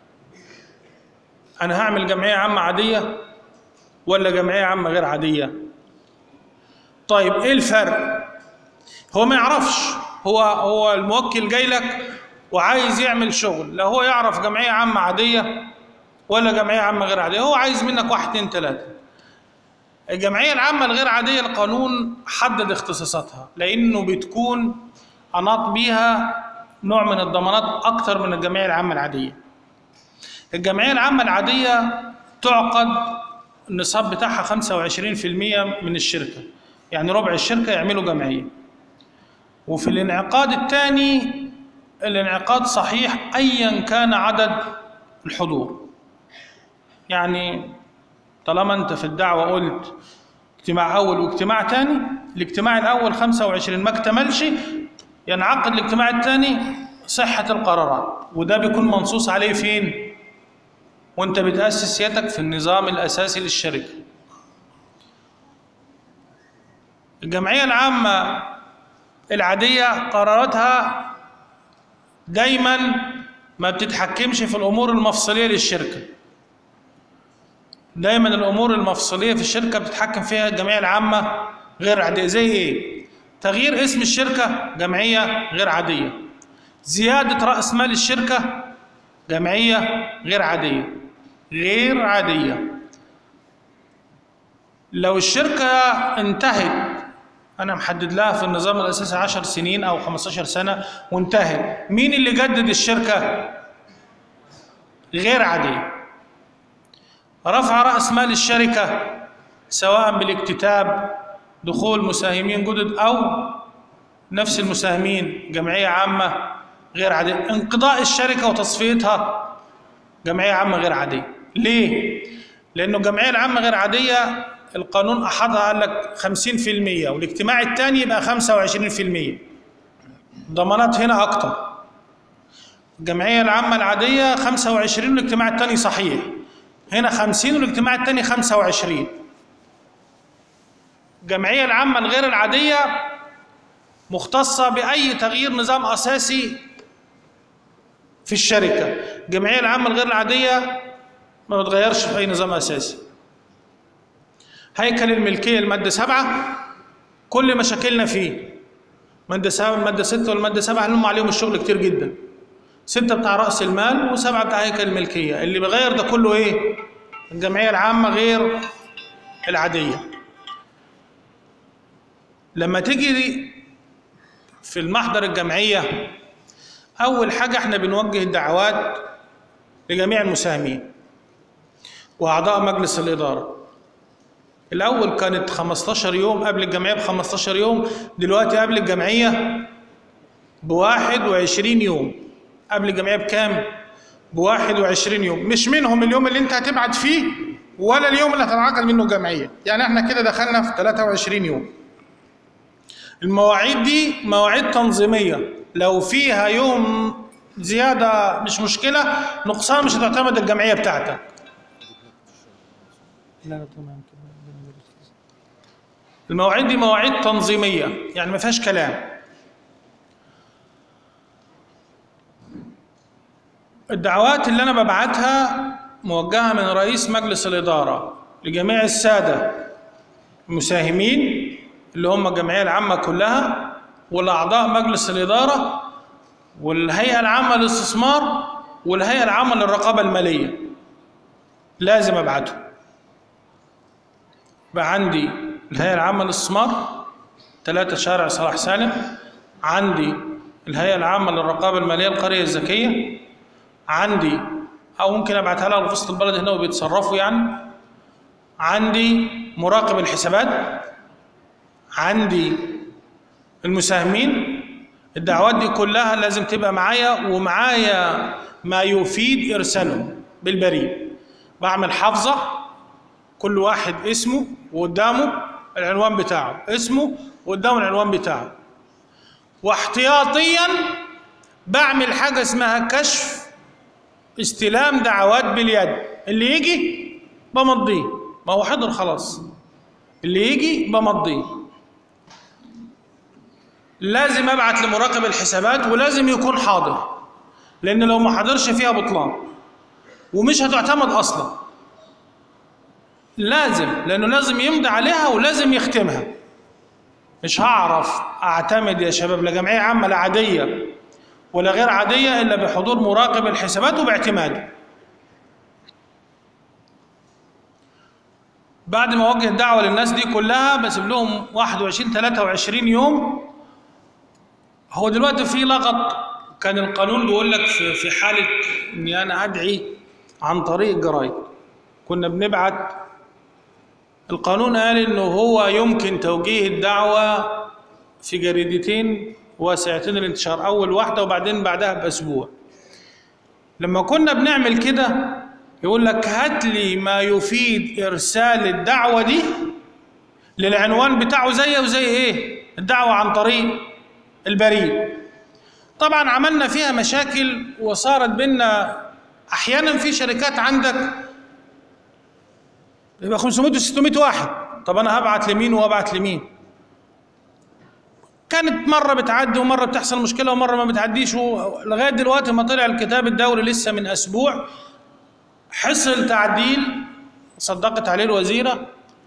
انا هعمل جمعيه عامه عاديه ولا جمعيه عامه غير عاديه؟ طيب ايه الفرق؟ هو ما يعرفش، هو هو الموكل جاي لك وعايز يعمل شغل، لا هو يعرف جمعية عامة عادية ولا جمعية عامة غير عادية، هو عايز منك واحد اتنين تلاتة. الجمعية العامة الغير عادية القانون حدد اختصاصاتها، لأنه بتكون أناط بيها نوع من الضمانات أكتر من الجمعية العامة العادية. الجمعية العامة العادية تعقد النصاب بتاعها خمسة وعشرين في المية من الشركة، يعني ربع الشركة يعملوا جمعية. وفي الانعقاد الثاني الانعقاد صحيح أيا كان عدد الحضور. يعني طالما أنت في الدعوة قلت اجتماع أول واجتماع ثاني، الاجتماع الأول خمسة وعشرين ما اكتملش، ينعقد الاجتماع الثاني صحة القرارات، وده بيكون منصوص عليه فين؟ وانت بتأسس سيادتك في النظام الأساسي للشركة. الجمعية العامة العادية قراراتها دايما ما بتتحكمش في الأمور المفصلية للشركة، دايما الأمور المفصلية في الشركة بتتحكم فيها الجمعية العامة غير عادية. زي إيه؟ تغيير اسم الشركة جمعية غير عادية، زيادة رأس مال الشركة جمعية غير عادية غير عادية. لو الشركة انتهت، أنا محدد لها في النظام الأساسي عشر سنين أو خمستاشر سنة وانتهت، مين اللي جدد الشركة؟ غير عادية. رفع رأس مال الشركة سواء بالاكتتاب، دخول مساهمين جدد، أو نفس المساهمين، جمعية عامة غير عادية. انقضاء الشركة وتصفيتها جمعية عامة غير عادية. ليه؟ لأنه الجمعية العامة غير عادية القانون أحطها قال لك خمسين في المية، والاجتماع الثاني يبقى خمسة وعشرين في المية. ضمانات هنا أكتر. الجمعية العامة العادية خمسة وعشرين والاجتماع الثاني صحيح، هنا خمسين والاجتماع الثاني خمسة وعشرين. الجمعية العامة الغير العادية مختصة بأي تغيير نظام أساسي في الشركة. الجمعية العامة الغير العادية ما بتغيرش في أي نظام أساسي. هيكل الملكية المادة سبعة كل مشاكلنا فيه، مادة سبعة المادة ستة والمادة سبعة هم عليهم الشغل كتير جدا. ستة بتاع رأس المال وسبعة بتاع هيكل الملكية. اللي بيغير ده كله إيه؟ الجمعية العامة غير العادية. لما تيجي في المحضر الجمعية، أول حاجة احنا بنوجه الدعوات لجميع المساهمين وأعضاء مجلس الإدارة. الأول كانت خمستاشر يوم قبل الجمعية بخمستاشر يوم، دلوقتي قبل الجمعية بواحد وعشرين يوم. قبل الجمعية بكام؟ بواحد وعشرين يوم، مش منهم اليوم اللي انت هتبعت فيه ولا اليوم اللي هتنعقد منه الجمعية. يعني احنا كده دخلنا في ثلاثة وعشرين يوم. المواعيد دي مواعيد تنظيمية، لو فيها يوم زيادة مش مشكلة، نقصان مش هتعتمد الجمعية بتاعتك. المواعيد دي مواعيد تنظيمية، يعني ما فيهاش كلام. الدعوات اللي أنا ببعتها موجهة من رئيس مجلس الإدارة لجميع السادة المساهمين اللي هم الجمعية العامة كلها، والأعضاء مجلس الإدارة، والهيئة العامة للاستثمار، والهيئة العامة للرقابة المالية. لازم أبعته. بقى عندي الهيئة العامة للاستثمار ثلاثة شارع صلاح سالم، عندي الهيئة العامة للرقابة المالية القرية الذكية، عندي أو ممكن أبعتها لها لوسط البلد هنا وبيتصرفوا يعني، عندي مراقب الحسابات، عندي المساهمين. الدعوات دي كلها لازم تبقى معايا، ومعايا ما يفيد إرسالهم بالبريد. بعمل حافظة، كل واحد اسمه وقدامه العنوان بتاعه، اسمه وقدامه العنوان بتاعه. واحتياطيا بعمل حاجة اسمها كشف استلام دعوات باليد. اللي يجي بمضيه، ما هو حضر خلاص، اللي يجي بمضيه. لازم ابعت لمراقب الحسابات ولازم يكون حاضر، لان لو ما حضرش فيها بطلان ومش هتعتمد اصلا. لازم، لانه لازم يمضي عليها ولازم يختمها. مش هعرف اعتمد يا شباب لا جمعيه عامه لا عاديه ولا غير عاديه الا بحضور مراقب الحسابات وباعتماده. بعد ما اوجه الدعوه للناس دي كلها بسيب لهم واحد وعشرين ثلاثة وعشرين يوم. هو دلوقتي في لغط، كان القانون بيقول لك في في حاله اني انا ادعي عن طريق الجرايد، كنا بنبعت، القانون قال إنه هو يمكن توجيه الدعوة في جريدتين واسعتين الانتشار، أول واحدة وبعدين بعدها بأسبوع. لما كنا بنعمل كده يقول لك هات لي ما يفيد إرسال الدعوة دي للعنوان بتاعه زيه وزي إيه؟ الدعوة عن طريق البريد. طبعا عملنا فيها مشاكل وصارت بينا أحيانا في شركات عندك يبقى خمسمائة وستمائة واحد، طب أنا هبعت لمين وأبعت لمين؟ كانت مرة بتعدي ومرة بتحصل مشكلة ومرة ما بتعديش، لغاية دلوقتي ما طلع الكتاب الدوري لسه من أسبوع حصل تعديل صدقت عليه الوزيرة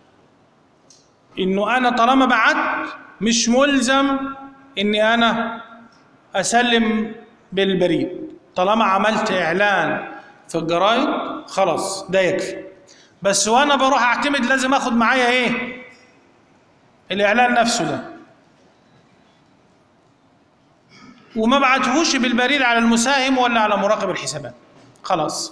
إنه أنا طالما بعت مش ملزم إني أنا أسلم بالبريد، طالما عملت إعلان في الجرايد خلاص ده يكفي. بس وأنا بروح أعتمد لازم آخد معايا إيه؟ الإعلان نفسه ده، وما بعتهوش بالبريد على المساهم ولا على مراقب الحسابات. خلاص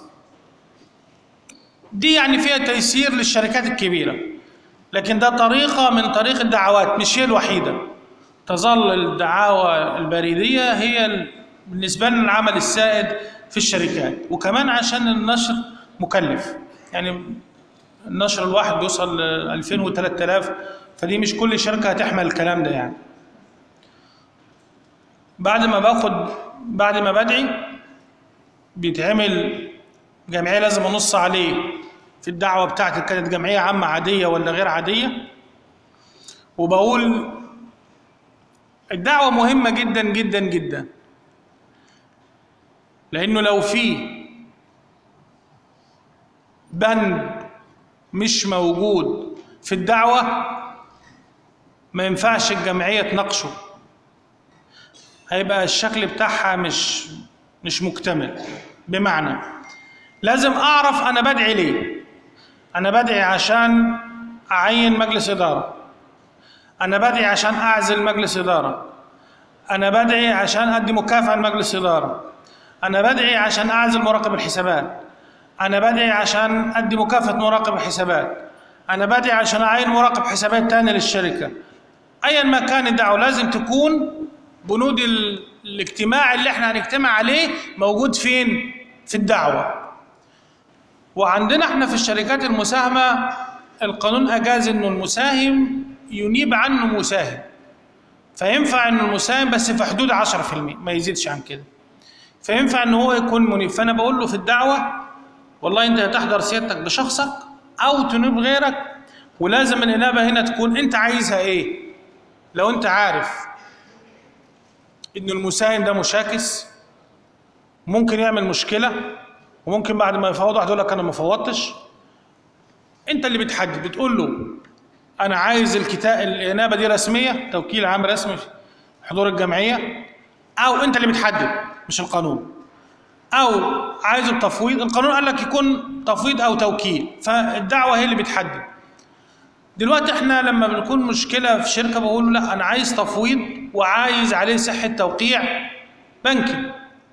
دي يعني فيها تيسير للشركات الكبيرة، لكن ده طريقة من طريق الدعوات، مش هي الوحيدة. تظل الدعاوى البريدية هي بالنسبة لنا العمل السائد في الشركات، وكمان عشان النشر مكلف، يعني النشر الواحد بيوصل ل ألفين و ثلاثة آلاف، فدي مش كل شركة هتحمل الكلام ده. يعني بعد ما باخد بعد ما بدعي بيتعمل جمعية لازم أنص عليه في الدعوة بتاعتي كانت جمعية عامة عادية ولا غير عادية، وبقول الدعوة مهمة جدا جدا جدا، لأنه لو في بند مش موجود في الدعوة ما ينفعش الجمعية تناقشه، هيبقى الشكل بتاعها مش مش مكتمل. بمعنى لازم أعرف أنا بدعي ليه. أنا بدعي عشان أعين مجلس إدارة، أنا بدعي عشان أعزل مجلس إدارة، أنا بدعي عشان أدي مكافأة لمجلس إدارة، أنا بدعي عشان أعزل مراقب الحسابات، أنا بدعي عشان أدي مكافأة مراقب الحسابات، أنا بدعي عشان أعين مراقب حسابات تاني للشركة. أيا ما كان الدعوة لازم تكون بنود الاجتماع اللي احنا هنجتمع عليه موجود فين؟ في الدعوة. وعندنا احنا في الشركات المساهمة القانون أجاز إنه المساهم ينيب عنه مساهم، فينفع إنه المساهم بس في حدود عشرة في المئة ما يزيدش عن كده، فينفع إنه هو يكون منيب. فأنا بقول له في الدعوة والله أنت هتحضر سيادتك بشخصك أو تنيب غيرك، ولازم الإنابة هنا تكون أنت عايزها إيه. لو أنت عارف إن المساهم ده مشاكس ممكن يعمل مشكلة، وممكن بعد ما يفوض واحد يقول لك أنا ما فوضتش، أنت اللي بتحدد، بتقول له أنا عايز الكتاب الإنابة دي رسمية، توكيل عام رسمي في حضور الجمعية، أو أنت اللي بتحدد مش القانون، أو عايز التفويض، القانون قال لك يكون تفويض أو توكيل، فالدعوة هي اللي بتحدد. دلوقتي احنا لما بنكون مشكلة في شركة بقول له لا أنا عايز تفويض وعايز عليه صحة توقيع بنكي،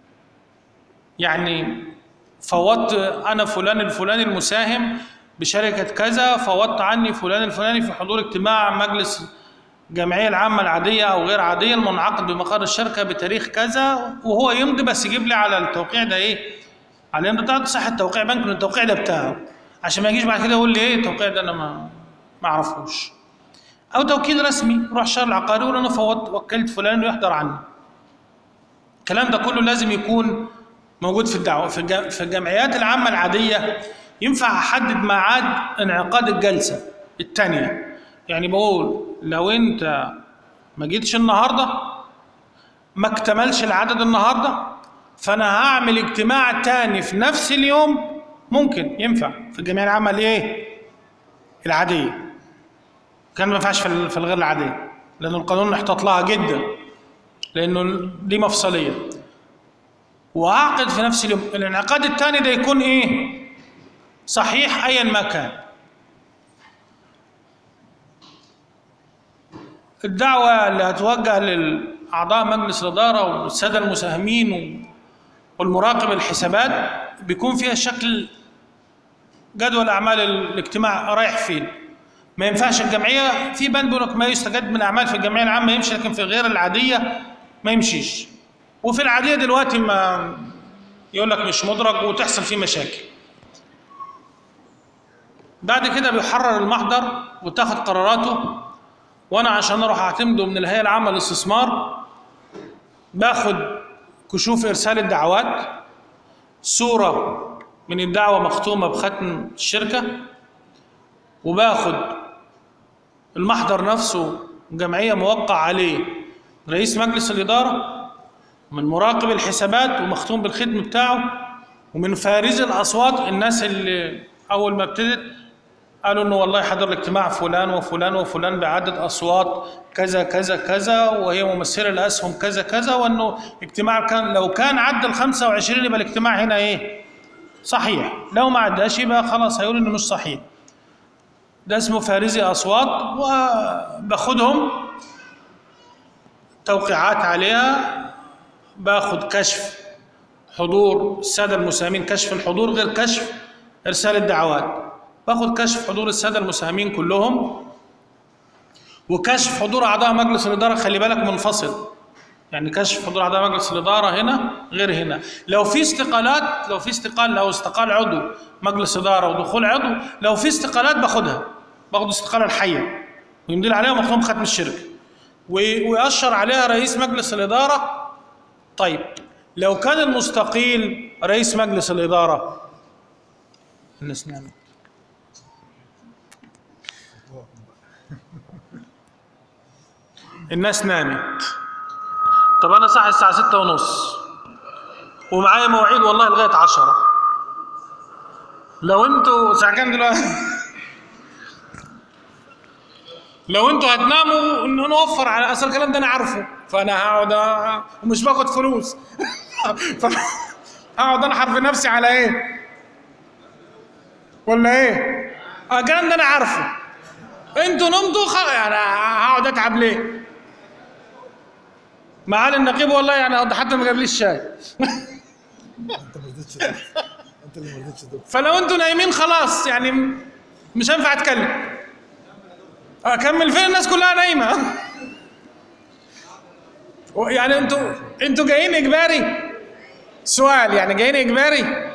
يعني فوضت أنا فلان الفلاني المساهم بشركة كذا، فوضت عني فلان الفلاني في حضور اجتماع مجلس الجمعية العامة العادية أو غير عادية المنعقد بمقر الشركة بتاريخ كذا، وهو يمضي بس يجيب لي على التوقيع ده إيه؟ على اليمضي بتاعته صحة توقيع بنك من التوقيع ده بتاعه، عشان ما يجيش بعد كده يقول لي إيه التوقيع ده أنا ما ما أعرفوش. أو توكيل رسمي، روح الشهر العقاري وأنا فوضت وكلت فلان إنه يحضر عني. الكلام ده كله لازم يكون موجود في الدعوة. في الجمعيات العامة العادية ينفع أحدد ميعاد انعقاد الجلسة الثانية، يعني بقول لو أنت ما جيتش النهاردة ما اكتملش العدد النهاردة فأنا هعمل اجتماع تاني في نفس اليوم، ممكن ينفع في الجمعية العامة الإيه؟ العادية. كان ما ينفعش في الغير العادية لأن القانون احتاط لها جدا، لأنه دي مفصلية. وأعقد في نفس اليوم. الانعقاد الثاني ده يكون إيه؟ صحيح أيا ما كان. الدعوة اللي هتوجه للأعضاء مجلس الإدارة والسادة المساهمين والمراقب الحسابات بيكون فيها شكل جدول اعمال الاجتماع رايح فين. ما ينفعش الجمعيه في بند بيقول لك ما يستجد من الاعمال في الجمعيه العامه يمشي، لكن في غير العاديه ما يمشيش. وفي العاديه دلوقتي ما يقول لك مش مدرج وتحصل فيه مشاكل. بعد كده بيحرر المحضر وتاخد قراراته. وانا عشان اروح اعتمده من الهيئه العامه للاستثمار باخد كشوف ارسال الدعوات، صوره من الدعوه مختومه بختم الشركه، وباخد المحضر نفسه جمعيه موقع عليه رئيس مجلس الاداره، من مراقب الحسابات ومختوم بالختم بتاعه، ومن فارز الاصوات الناس اللي اول ما ابتدت قالوا انه والله حضر الاجتماع فلان وفلان وفلان بعدد اصوات كذا كذا كذا وهي ممثله الاسهم كذا كذا، وانه اجتماع كان لو كان عدى ال خمسة وعشرين يبقى الاجتماع هنا ايه؟ صحيح، لو ما عداش يبقى خلاص هيقول انه مش صحيح. ده اسمه فارزي اصوات، وباخدهم توقيعات عليها، باخد كشف حضور الساده المساهمين، كشف الحضور غير كشف ارسال الدعوات. باخد كشف حضور الساده المساهمين كلهم، وكشف حضور اعضاء مجلس الاداره خلي بالك منفصل. يعني كشف حضور اعضاء مجلس الاداره هنا غير هنا. لو في استقالات، لو في استقال لو استقال عضو مجلس اداره ودخول عضو، لو في استقالات باخدها، باخد الاستقاله الحيه ويمضي عليها مختوم ختم الشركه ويأشر عليها رئيس مجلس الاداره. طيب لو كان المستقيل رئيس مجلس الاداره، الناس نامت. الناس نامت. طب انا صاحي الساعه ستة ونص ومعايا مواعيد والله لغايه عشرة. لو انتوا الساعه كام دلوقتي؟ لو انتوا هتناموا انه نوفر على اصل الكلام ده انا عارفه، فانا هقعد ومش باخد فلوس. هقعد انحر في نفسي على ايه؟ ولا ايه؟ الكلام ده انا عارفه. انتوا نمتوا خلاص، يعني هقعد اتعب ليه؟ معالي النقيب والله يعني حتى ما جابليش شاي. انت ما رضيتش انت اللي ما رضيتش. فلو انتوا نايمين خلاص يعني مش هينفع اتكلم. اكمل فين؟ الناس كلها نايمه. يعني انتوا انتوا جايين اجباري؟ سؤال، يعني جايين اجباري؟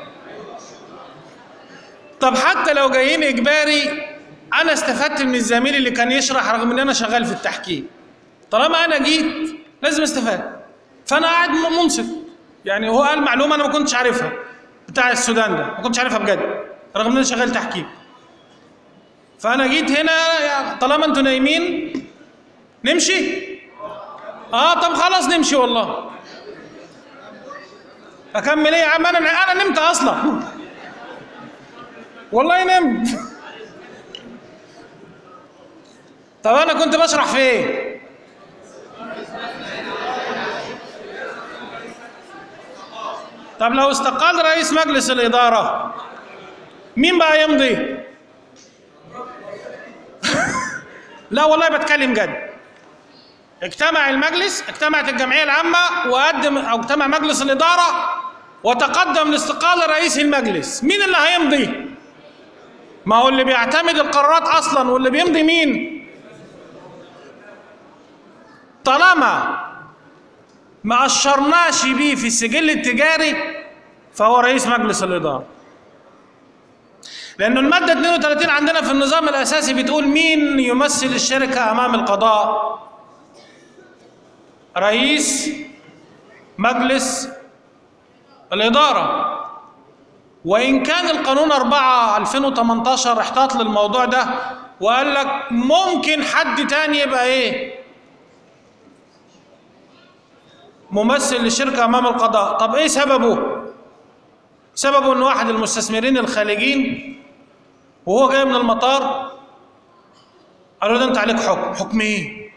طب حتى لو جايين اجباري انا استفدت من الزميل اللي كان يشرح رغم ان انا شغال في التحكيم. طالما انا جيت لازم استفاد، فانا قاعد منصت. يعني هو قال معلومه انا ما كنتش عارفها بتاع السودان ده، ما كنتش عارفها بجد رغم ان انا شغال تحكيم. فانا جيت هنا طالما انتوا نايمين نمشي؟ اه طب خلاص نمشي. والله اكمل ايه يا عم؟ انا انا نمت اصلا. والله نمت. طب انا كنت بشرح في ايه؟ طب لو استقال رئيس مجلس الاداره مين بقى يمضي؟ لا والله بتكلم جد. اجتمع المجلس، اجتمعت الجمعيه العامه وقدم او اجتمع مجلس الاداره وتقدم لاستقاله رئيس المجلس، مين اللي هيمضي؟ ما هو اللي بيعتمد القرارات اصلا، واللي بيمضي مين؟ طالما ما اشرناش بيه في السجل التجاري فهو رئيس مجلس الاداره. لأنه المادة اثنين وثلاثين عندنا في النظام الأساسي بتقول مين يمثل الشركة أمام القضاء؟ رئيس مجلس الإدارة. وإن كان القانون أربعة ألفين وثمانية عشر احتاط للموضوع ده وقال لك ممكن حد تاني يبقى إيه؟ ممثل للشركة أمام القضاء. طب إيه سببه؟ سببه إن واحد المستثمرين الخارجين وهو جاي من المطار قالوا له ده انت عليك حكم. حكم ايه؟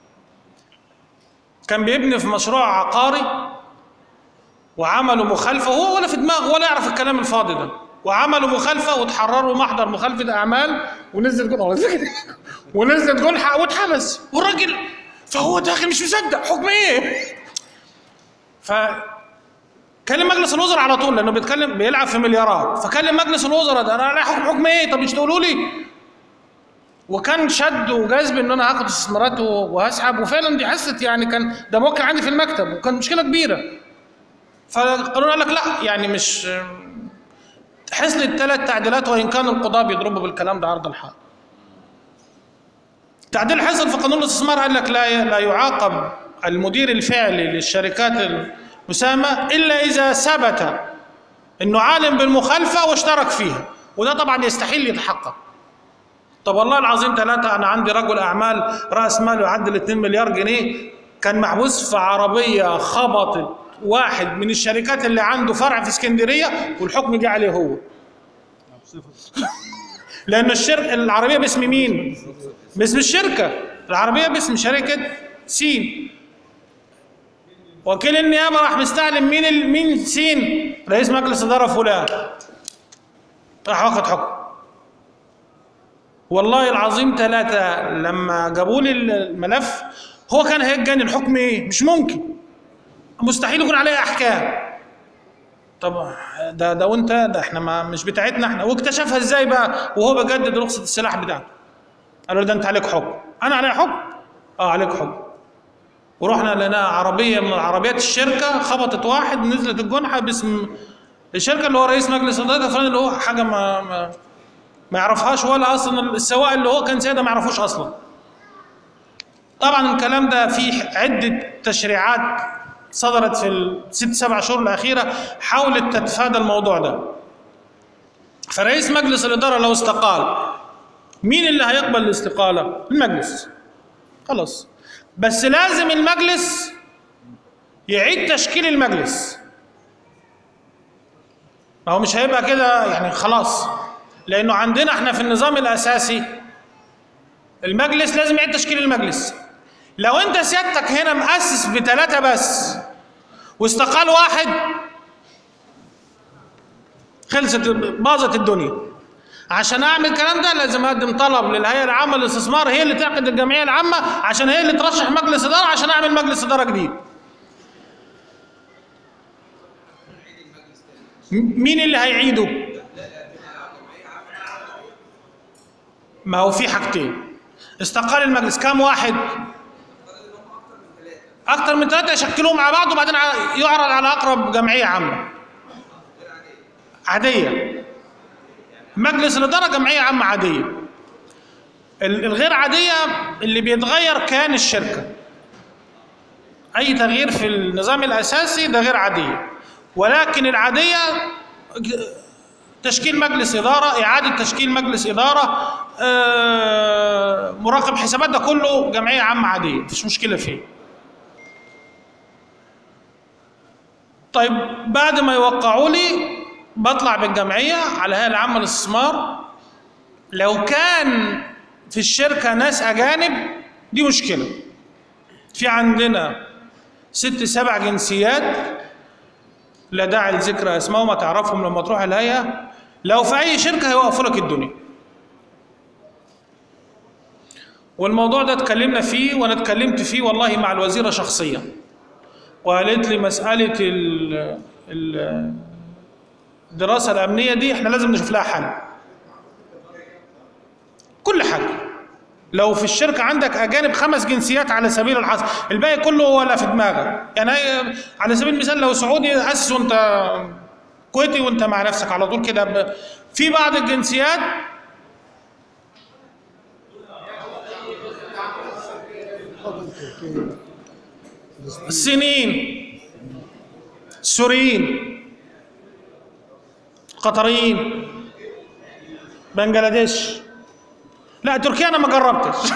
كان بيبني في مشروع عقاري وعملوا مخالفه، هو ولا في دماغه ولا يعرف الكلام الفاضي ده، وعملوا مخالفه وتحرروا محضر مخالفه اعمال ونزلت جنحه ونزلت جنحه واتحبس والراجل، فهو داخل مش مصدق حكم ايه؟ ف كلم مجلس الوزراء على طول لانه بيتكلم بيلعب في مليارات، فكلم مجلس الوزراء ده انا علي حكم حكم ايه؟ طب مش تقولوا لي؟ وكان شد وجذب ان انا هاخد استثمارات وهسحب، وفعلا دي حست يعني كان ده موكل عندي في المكتب وكان مشكله كبيره. فالقانون قال لك لا يعني مش حصل الثلاث تعديلات وان كان القضاة بيضربوا بالكلام ده عرض الحائط. تعديل حصل في قانون الاستثمار قال لك لا لا يعاقب المدير الفعلي للشركات المساهمه الا اذا ثبت انه عالم بالمخالفه واشترك فيها، وده طبعا يستحيل يتحقق. طب والله العظيم ثلاثه انا عندي رجل اعمال راس ماله يعدي اثنين مليار جنيه كان محبوس في عربيه خبطت واحد من الشركات اللي عنده فرع في اسكندريه والحكم جه عليه هو. لأن الشركة العربية باسم مين؟ باسم الشركة، العربية باسم شركة سين. وكيل النيابة راح مستعلم مين ال... مين سين؟ رئيس مجلس إدارة فلان. راح واخد حكم. والله العظيم ثلاثة لما جابوا لي الملف هو كان هيتجنن. الحكم إيه؟ مش ممكن. مستحيل يكون عليه أحكام. طب ده ده وانت ده احنا ما مش بتاعتنا احنا. واكتشفها ازاي بقى وهو بجدد رخصه السلاح بتاعته؟ قالوا له ده انت عليك حكم. انا عليا حكم؟ اه عليك حكم. ورحنا لقينا عربيه من عربيات الشركه خبطت واحد نزلت الجنحه باسم الشركه اللي هو رئيس مجلس الاداره فلان اللي هو حاجه ما ما, ما يعرفهاش ولا اصلا السواق اللي هو كان سيده ما يعرفوش اصلا. طبعا الكلام ده فيه عده تشريعات صدرت في الست سبع شهور الأخيرة حاولت تتفادى الموضوع ده. فرئيس مجلس الإدارة لو استقال مين اللي هيقبل الاستقالة؟ المجلس. خلاص. بس لازم المجلس يعيد تشكيل المجلس. ما هو مش هيبقى كده يعني خلاص. لأنه عندنا احنا في النظام الأساسي المجلس لازم يعيد تشكيل المجلس. لو انت سيادتك هنا مؤسس بثلاثة بس واستقال واحد خلصت باظت الدنيا. عشان اعمل الكلام ده لازم اقدم طلب للهيئة العامة للاستثمار هي اللي تعقد الجمعية العامة عشان هي اللي ترشح مجلس إدارة عشان اعمل مجلس إدارة جديد. مين اللي هيعيده؟ ما هو في حاجتين. استقال المجلس كام واحد؟ أكثر من ثلاثة يشكلوه مع بعض وبعدين يعرض على أقرب جمعية عامة. عادية. مجلس الإدارة جمعية عامة عادية. الغير عادية اللي بيتغير كيان الشركة. أي تغيير في النظام الأساسي ده غير عادية. ولكن العادية تشكيل مجلس إدارة، إعادة تشكيل مجلس إدارة، مراقب حسابات، ده كله جمعية عامة عادية، مفيش مشكلة فيه. طيب بعد ما يوقعوا لي بطلع بالجمعية على الهيئة العامة للاستثمار. لو كان في الشركة ناس أجانب دي مشكلة. في عندنا ست سبع جنسيات لا داعي لذكر أسمائهم تعرفهم لما تروح الهيئة. لو في أي شركة هيوقفوا لك الدنيا. والموضوع ده اتكلمنا فيه وأنا اتكلمت فيه والله مع الوزيرة شخصيا. وقالت لي مسألة الدراسة الأمنية دي احنا لازم نشوف لها حل. كل حاجة. لو في الشركة عندك أجانب خمس جنسيات على سبيل الحصر، الباقي كله ولا في دماغك. يعني على سبيل المثال لو سعودي أسس وأنت كويتي وأنت مع نفسك على طول كده. في بعض الجنسيات الصينيين، السوريين، القطريين، بنجلاديش. لا تركيا انا ما جربتش.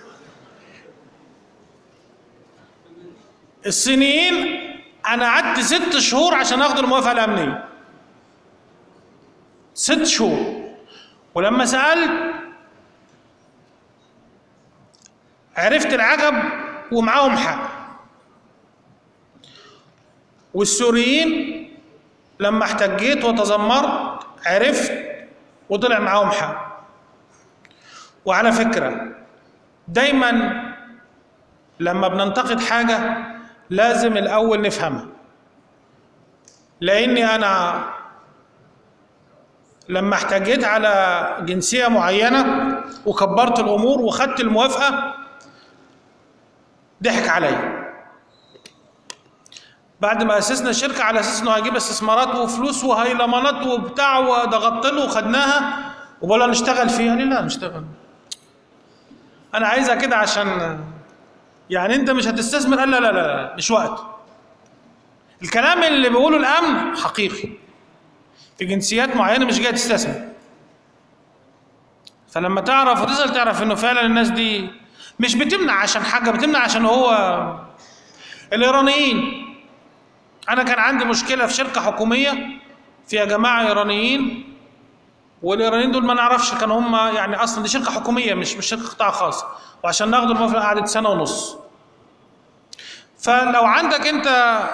الصينيين انا قعدت ست شهور عشان اخد الموافقه الامنيه. ست شهور. ولما سالت عرفت العجب ومعاهم حق. والسوريين لما احتجيت وتذمرت عرفت وطلع معاهم حق. وعلى فكرة دايما لما بننتقد حاجة لازم الأول نفهمها. لاني انا لما احتجيت على جنسيه معينه وكبرت الامور وخدت الموافقه ضحك عليا. بعد ما اسسنا الشركه على اساس انه هيجيب استثمارات وفلوس وهيلمانات وبتاع، وضغطت له وخدناها وبقول له نشتغل فيها، قال لي لا نشتغل، انا عايزها كده عشان يعني انت مش هتستثمر. قال لا لا لا مش وقت. الكلام اللي بيقوله الامن حقيقي، في جنسيات معينه مش جايه تستثمر. فلما تعرف وتسال تعرف انه فعلا الناس دي مش بتمنع عشان حاجه، بتمنع عشان هو الايرانيين. انا كان عندي مشكله في شركه حكوميه فيها جماعه ايرانيين، والايرانيين دول ما نعرفش كانوا هم يعني اصلا دي شركه حكوميه مش مش شركه قطاع خاص، وعشان ناخد الموافقه قعدت سنه ونص. فلو عندك انت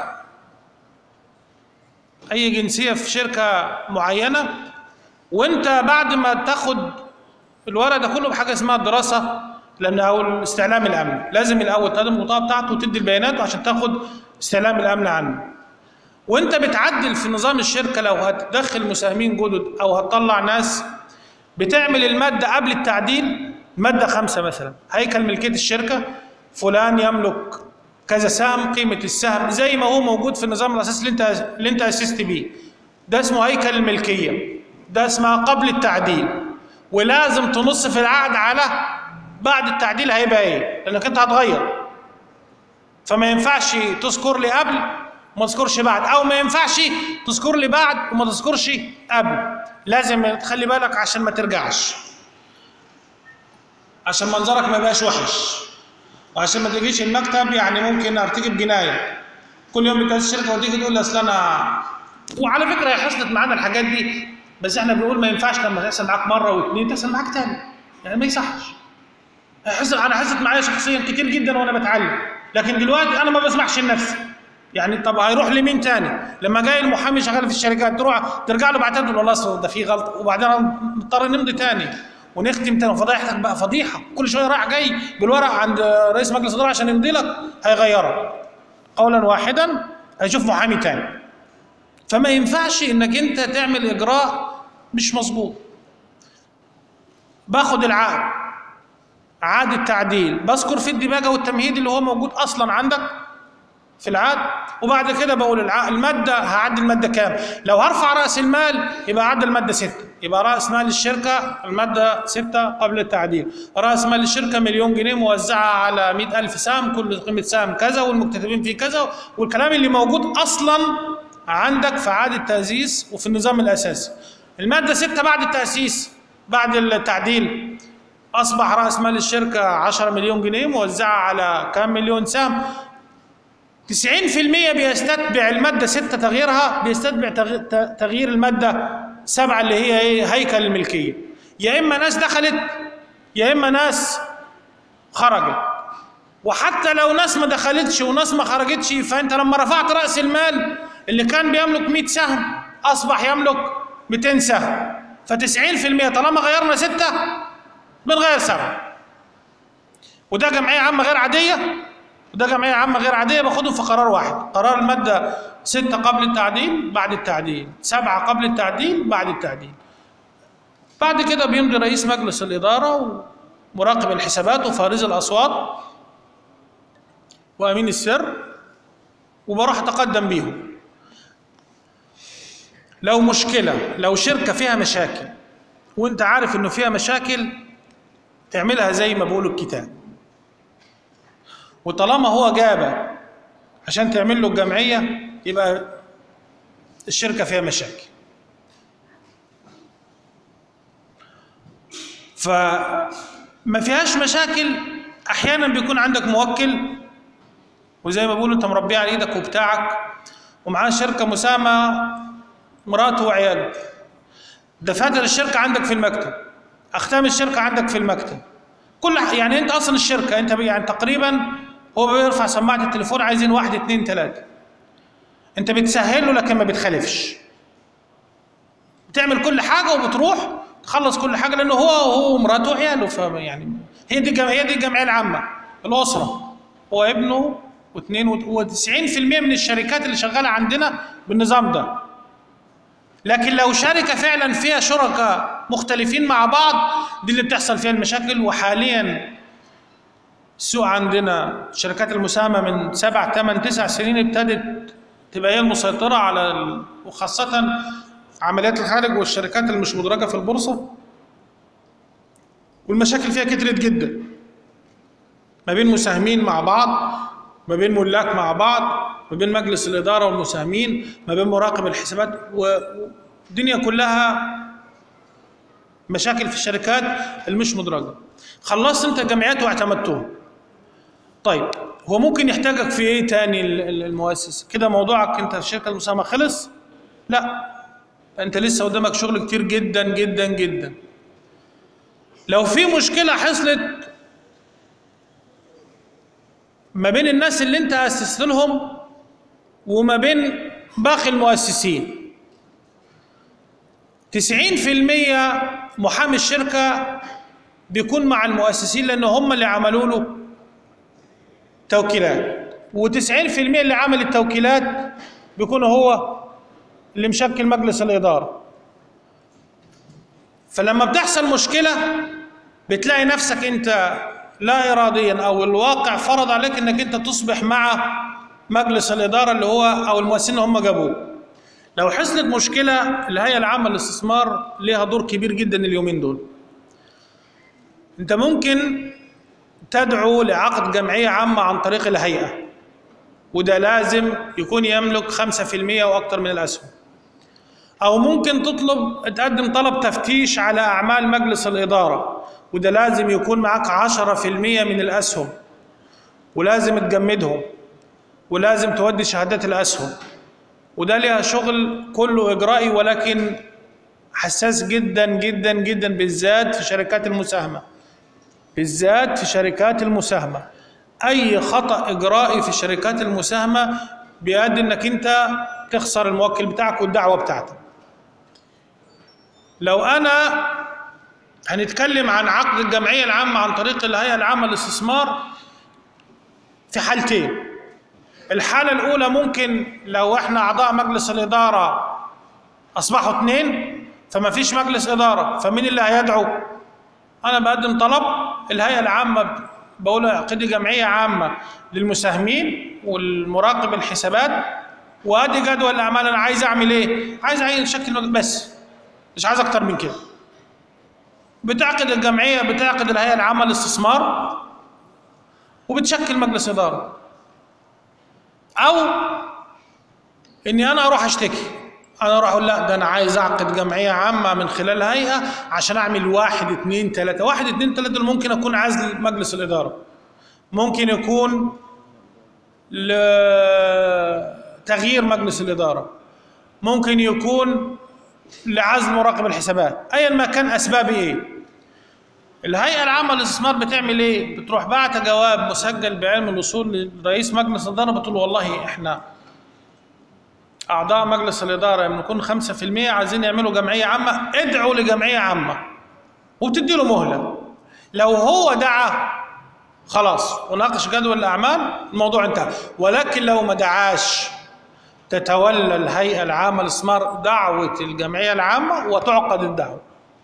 اي جنسيه في شركه معينه وانت بعد ما تاخد الورق ده كله بحاجه اسمها الدراسه، لان او استعلام الامن لازم الاول تقدم البطاقه بتاعته وتدي البيانات عشان تاخد استعلام الامن عنه. وانت بتعدل في نظام الشركه لو هتدخل مساهمين جدد او هتطلع ناس، بتعمل الماده قبل التعديل، ماده خمسه مثلا، هيكل ملكيه الشركه، فلان يملك كذا سهم، قيمه السهم زي ما هو موجود في النظام الاساسي اللي انت اللي انت اسست بيه، ده اسمه هيكل الملكيه، ده اسمها قبل التعديل. ولازم تنص في العقد على بعد التعديل هيبقى ايه، لانك انت هتغير. فما ينفعش تذكر لي قبل وما تذكرش بعد، او ما ينفعش تذكر لي بعد وما تذكرش قبل، لازم تخلي بالك عشان ما ترجعش، عشان منظرك ما يبقاش وحش، وعشان ما تجيش المكتب يعني ممكن ارتكب جنايه كل يوم بتأسس الشركه وتيجي تقول لي اصل انا. وعلى فكره هي حصلت معانا الحاجات دي، بس احنا بنقول ما ينفعش لما تحصل معاك مره واثنين تحصل معاك تاني، يعني ما يصحش. حصل انا حصلت معايا شخصيا كتير جدا وانا بتعلم، لكن دلوقتي انا ما بسمحش لنفسي. يعني طب هيروح لمين تاني؟ لما جاي المحامي شغال في الشركات تروح ترجع له بعدين تقول والله اصل ده في غلط، وبعدين نضطر نمضي تاني ونختم تاني، فضيحتك بقى فضيحه، كل شويه رايح جاي بالورق عند رئيس مجلس الاداره عشان يمضي لك، هيغيرك قولا واحدا، هيشوف محامي تاني. فما ينفعش انك انت تعمل اجراء مش مظبوط. باخد العقد، عقد التعديل، بذكر في الدباجه والتمهيد اللي هو موجود اصلا عندك في العقد، وبعد كده بقول العقد الماده هعدل الماده كام؟ لو هرفع راس المال يبقى عدل الماده سته، يبقى راس مال الشركه الماده سته قبل التعديل، راس مال الشركه مليون جنيه موزعه على مئة ألف سهم، كل قيمه سهم كذا والمكتتبين فيه كذا، والكلام اللي موجود اصلا عندك في عقد التاسيس وفي النظام الاساسي. الماده سته بعد التاسيس بعد التعديل اصبح راس مال الشركه عشرة مليون جنيه موزعه على كام مليون سهم، تسعين في المئة بيستتبع المادة ستة تغييرها، بيستتبع تغيير المادة سبعة اللي هي ايه؟ هيكل الملكية. يا إما ناس دخلت يا إما ناس خرجت. وحتى لو ناس ما دخلتش وناس ما خرجتش، فأنت لما رفعت رأس المال اللي كان بيملك مئة سهم أصبح يملك مئتين سهم، فتسعين في المئة طالما غيرنا ستة بنغير سبعة. وده جمعية عامة غير عادية، وده جمعية عامة غير عادية، باخدهم في قرار واحد، قرار المادة ستة قبل التعديل بعد التعديل، سبعة قبل التعديل بعد التعديل. بعد كده بيمضي رئيس مجلس الإدارة ومراقب الحسابات وفارز الأصوات وأمين السر، وبروح أتقدم بيهم. لو مشكلة، لو شركة فيها مشاكل وأنت عارف إنه فيها مشاكل، تعملها زي ما بيقولوا الكتاب. وطالما هو جابه عشان تعمل له الجمعية يبقى الشركة فيها مشاكل. فما فيهاش مشاكل، أحيانا بيكون عندك موكل وزي ما بيقولوا أنت مربيه على إيدك وبتاعك، ومعاه شركة مساهمة مراته وعياله، دفاتر الشركة عندك في المكتب، أختام الشركة عندك في المكتب، كل يعني أنت أصلا الشركة أنت يعني تقريبا هو بيرفع سماعة التليفون عايزين واحد اثنين ثلاثة، أنت بتسهل له لكن ما بتخالفش، بتعمل كل حاجة وبتروح تخلص كل حاجة، لأنه هو هو ومراته وعياله. فيعني هي دي هي دي الجمعية العامة، الأسرة، هو ابنه واثنين وتسعين في المية من الشركات اللي شغاله عندنا بالنظام ده. لكن لو شركه فعلا فيها شركاء مختلفين مع بعض، دي اللي بتحصل فيها المشاكل. وحاليا السوق عندنا الشركات المساهمه من سبع ثمان تسع سنين ابتدت تبقى هي المسيطره على ال... وخاصه عمليات الخارج والشركات اللي مش مدرجه في البورصه، والمشاكل فيها كترت جدا ما بين مساهمين مع بعض، ما بين ملاك مع بعض، ما بين مجلس الاداره والمساهمين، ما بين مراقب الحسابات، والدنيا كلها مشاكل في الشركات المش مدرجه. خلصت انت جمعيات واعتمدتهم. طيب هو ممكن يحتاجك في ايه تاني المؤسس؟ كده موضوعك انت الشركه المساهمه خلص؟ لا، انت لسه قدامك شغل كتير جدا جدا جدا. لو في مشكله حصلت ما بين الناس اللي انت اسست لهم وما بين باقي المؤسسين، تسعين في المية محامي الشركه بيكون مع المؤسسين لان هم اللي عملوا له توكيلات، وتسعين في المية اللي عمل التوكيلات بيكون هو اللي مشكل مجلس الاداره. فلما بتحصل مشكله بتلاقي نفسك انت لا اراديا او الواقع فرض عليك انك انت تصبح مع مجلس الاداره اللي هو او المؤسسين اللي هم جابوه. لو حصلت مشكله الهيئه العامه للاستثمار ليها دور كبير جدا اليومين دول. انت ممكن تدعو لعقد جمعيه عامه عن طريق الهيئه، وده لازم يكون يملك خمسة في المية واكثر من الاسهم. او ممكن تطلب تقدم طلب تفتيش على اعمال مجلس الاداره، وده لازم يكون معك عشرة في المية من الاسهم، ولازم تجمدهم، ولازم تودي شهادات الاسهم. وده ليها شغل كله اجرائي ولكن حساس جدا جدا جدا، بالذات في شركات المساهمه. بالذات في شركات المساهمه اي خطا اجرائي في شركات المساهمه بيؤدي انك انت تخسر الموكل بتاعك والدعوه بتاعتك. لو انا هنتكلم عن عقد الجمعيه العامه عن طريق الهيئه العامه للاستثمار في حالتين. الحاله الاولى ممكن لو احنا اعضاء مجلس الاداره اصبحوا اثنين فما فيش مجلس اداره، فمين اللي هيدعو؟ انا بقدم طلب، الهيئه العامه بقول اعقدي جمعيه عامه للمساهمين والمراقب الحسابات، وادي جدول الاعمال. انا عايز اعمل ايه؟ عايز اعين شكل بس، مش عايز اكتر من كده. بتعقد الجمعيه، بتعقد الهيئه العامه للاستثمار، وبتشكل مجلس اداره. او اني انا اروح اشتكي، انا اروح اقول لا ده انا عايز اعقد جمعيه عامه من خلال هيئه عشان اعمل واحد اثنين ثلاثه. واحد اثنين ثلاثه دول ممكن اكون عازل مجلس الاداره، ممكن يكون لتغيير مجلس الاداره، ممكن يكون لعزل مراقب الحسابات، ايا ما كان اسبابي ايه. الهيئه العامه للاستثمار بتعمل ايه؟ بتروح باعته جواب مسجل بعلم الوصول لرئيس مجلس الاداره، بتقول والله احنا اعضاء مجلس الاداره بنكون خمسة في المية عايزين يعملوا جمعيه عامه، ادعوا لجمعيه عامه، وبتدي له مهله. لو هو دعا خلاص وناقش جدول الاعمال الموضوع انتهى. ولكن لو ما دعاش تتولى الهيئه العامه للاستثمار دعوه الجمعيه العامه وتعقد الدعوه.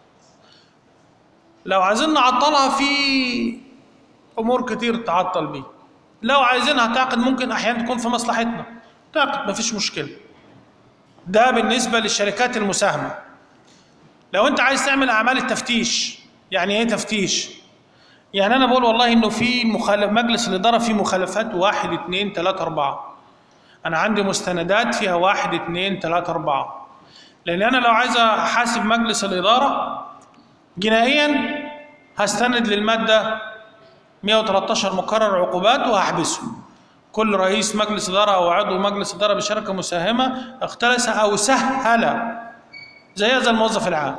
لو عايزين نعطلها في امور كتير تعطل بيه. لو عايزينها تعقد ممكن احيانا تكون في مصلحتنا تعقد، مفيش مشكله. ده بالنسبه للشركات المساهمه. لو انت عايز تعمل اعمال التفتيش، يعني ايه تفتيش؟ يعني انا بقول والله انه في مخالف مجلس الاداره في مخالفات واحد اثنين ثلاثه اربعه. انا عندي مستندات فيها واحد اثنين ثلاثه اربعه. لان انا لو عايز احاسب مجلس الاداره جنائيا هستند للماده مئة وثلاثة عشر مقرر عقوبات وهحبسه. كل رئيس مجلس اداره او عضو مجلس اداره بشركه مساهمه اختلس او سهل، زيها زي الموظف العام،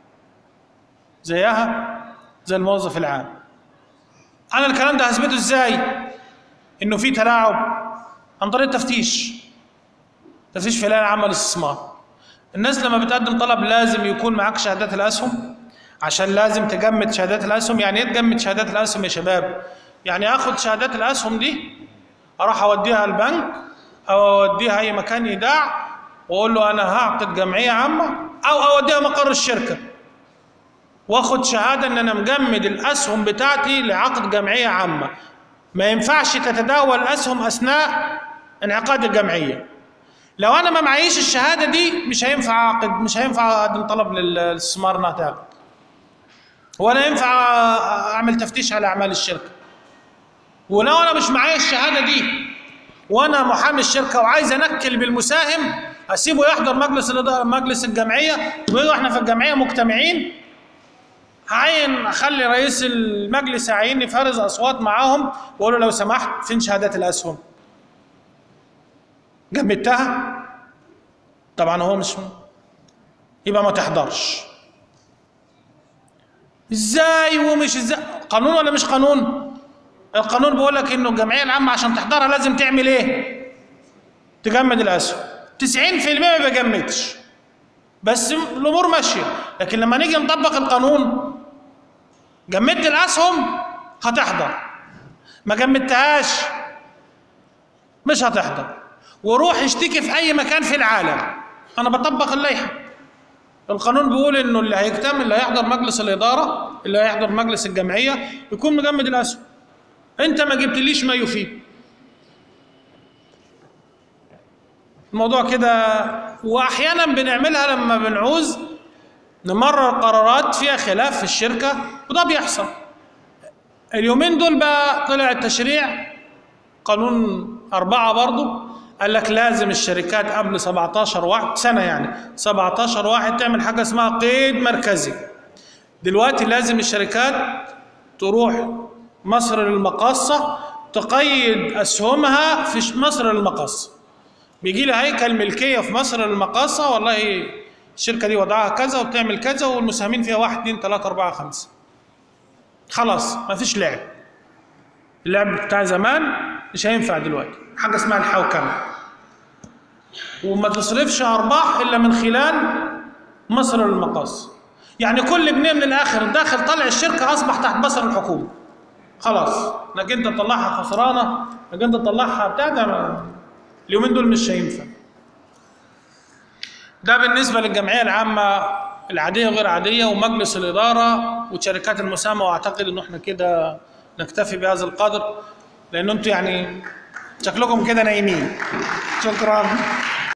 زيها زي الموظف العام. انا الكلام ده هثبته ازاي؟ انه في تلاعب عن طريق التفتيش. تفتيش في الهيئه العامه للاستثمار. الناس لما بتقدم طلب لازم يكون معاك شهادات الاسهم، عشان لازم تجمد شهادات الاسهم. يعني ايه تجمد شهادات الاسهم يا شباب؟ يعني اخد شهادات الاسهم دي اروح اوديها البنك او اوديها اي مكان ايداع واقول له انا هعقد جمعيه عامه، او اوديها مقر الشركه واخد شهاده ان انا مجمد الاسهم بتاعتي لعقد جمعيه عامه. ما ينفعش تتداول الاسهم اثناء انعقاد الجمعيه. لو انا ما معيش الشهاده دي مش هينفع اعقد، مش هينفع اقدم طلب للاستثمار انها تعقد، ولا ينفع اعمل تفتيش على اعمال الشركه. ولو انا مش معايا الشهاده دي وانا محامي الشركه وعايز انكل بالمساهم، اسيبه يحضر مجلس الاداره مجلس الجمعيه ويقول احنا في الجمعيه مجتمعين، هعين اخلي رئيس المجلس يعيني فارز اصوات معاهم واقول له لو سمحت فين شهادات الاسهم؟ جمدتها؟ طبعا هو مش، يبقى ما تحضرش. ازاي ومش ازاي؟ قانون ولا مش قانون؟ القانون بيقول لك انه الجمعيه العامه عشان تحضرها لازم تعمل ايه؟ تجمد الاسهم. تسعين في المية ما بيجمدش، بس الامور ماشيه. لكن لما نيجي نطبق القانون، جمدت الاسهم هتحضر، ما جمدتهاش مش هتحضر. وروح اشتكي في اي مكان في العالم، انا بطبق اللائحه. القانون بيقول انه اللي هيكتمل اللي هيحضر مجلس الاداره، اللي هيحضر مجلس الجمعيه يكون مجمد الاسهم. انت ما جبتليش ما يفيد. الموضوع كده. واحيانا بنعملها لما بنعوز نمرر قرارات فيها خلاف في الشركه، وده بيحصل. اليومين دول بقى طلع التشريع قانون أربعة برضه، قال لك لازم الشركات قبل سبعتاشر واحد سنه، يعني سبعتاشر واحد تعمل حاجه اسمها قيد مركزي. دلوقتي لازم الشركات تروح مصر للمقاصه تقيد اسهمها في مصر للمقاصه. بيجي لي هيكل ملكيه في مصر للمقاصه، والله الشركه دي وضعها كذا وبتعمل كذا والمساهمين فيها واحد اثنين ثلاثه اربعه خمسه. خلاص ما فيش لعب. اللعب بتاع زمان مش هينفع دلوقتي، حاجه اسمها الحوكمه. وما تصرفش ارباح الا من خلال مصر للمقاصه. يعني كل جنيه من الاخر داخل طلع الشركه اصبح تحت بصر الحكومه. خلاص انك انت تطلعها خسرانه، انك انت تطلعها بتاع ده اليومين دول مش هينفع. ده بالنسبه للجمعيه العامه العاديه وغير عاديه ومجلس الاداره وشركات المساهمه. واعتقد انه احنا كده نكتفي بهذا القدر، لان انتوا يعني شكلكم كده نايمين. شكرا.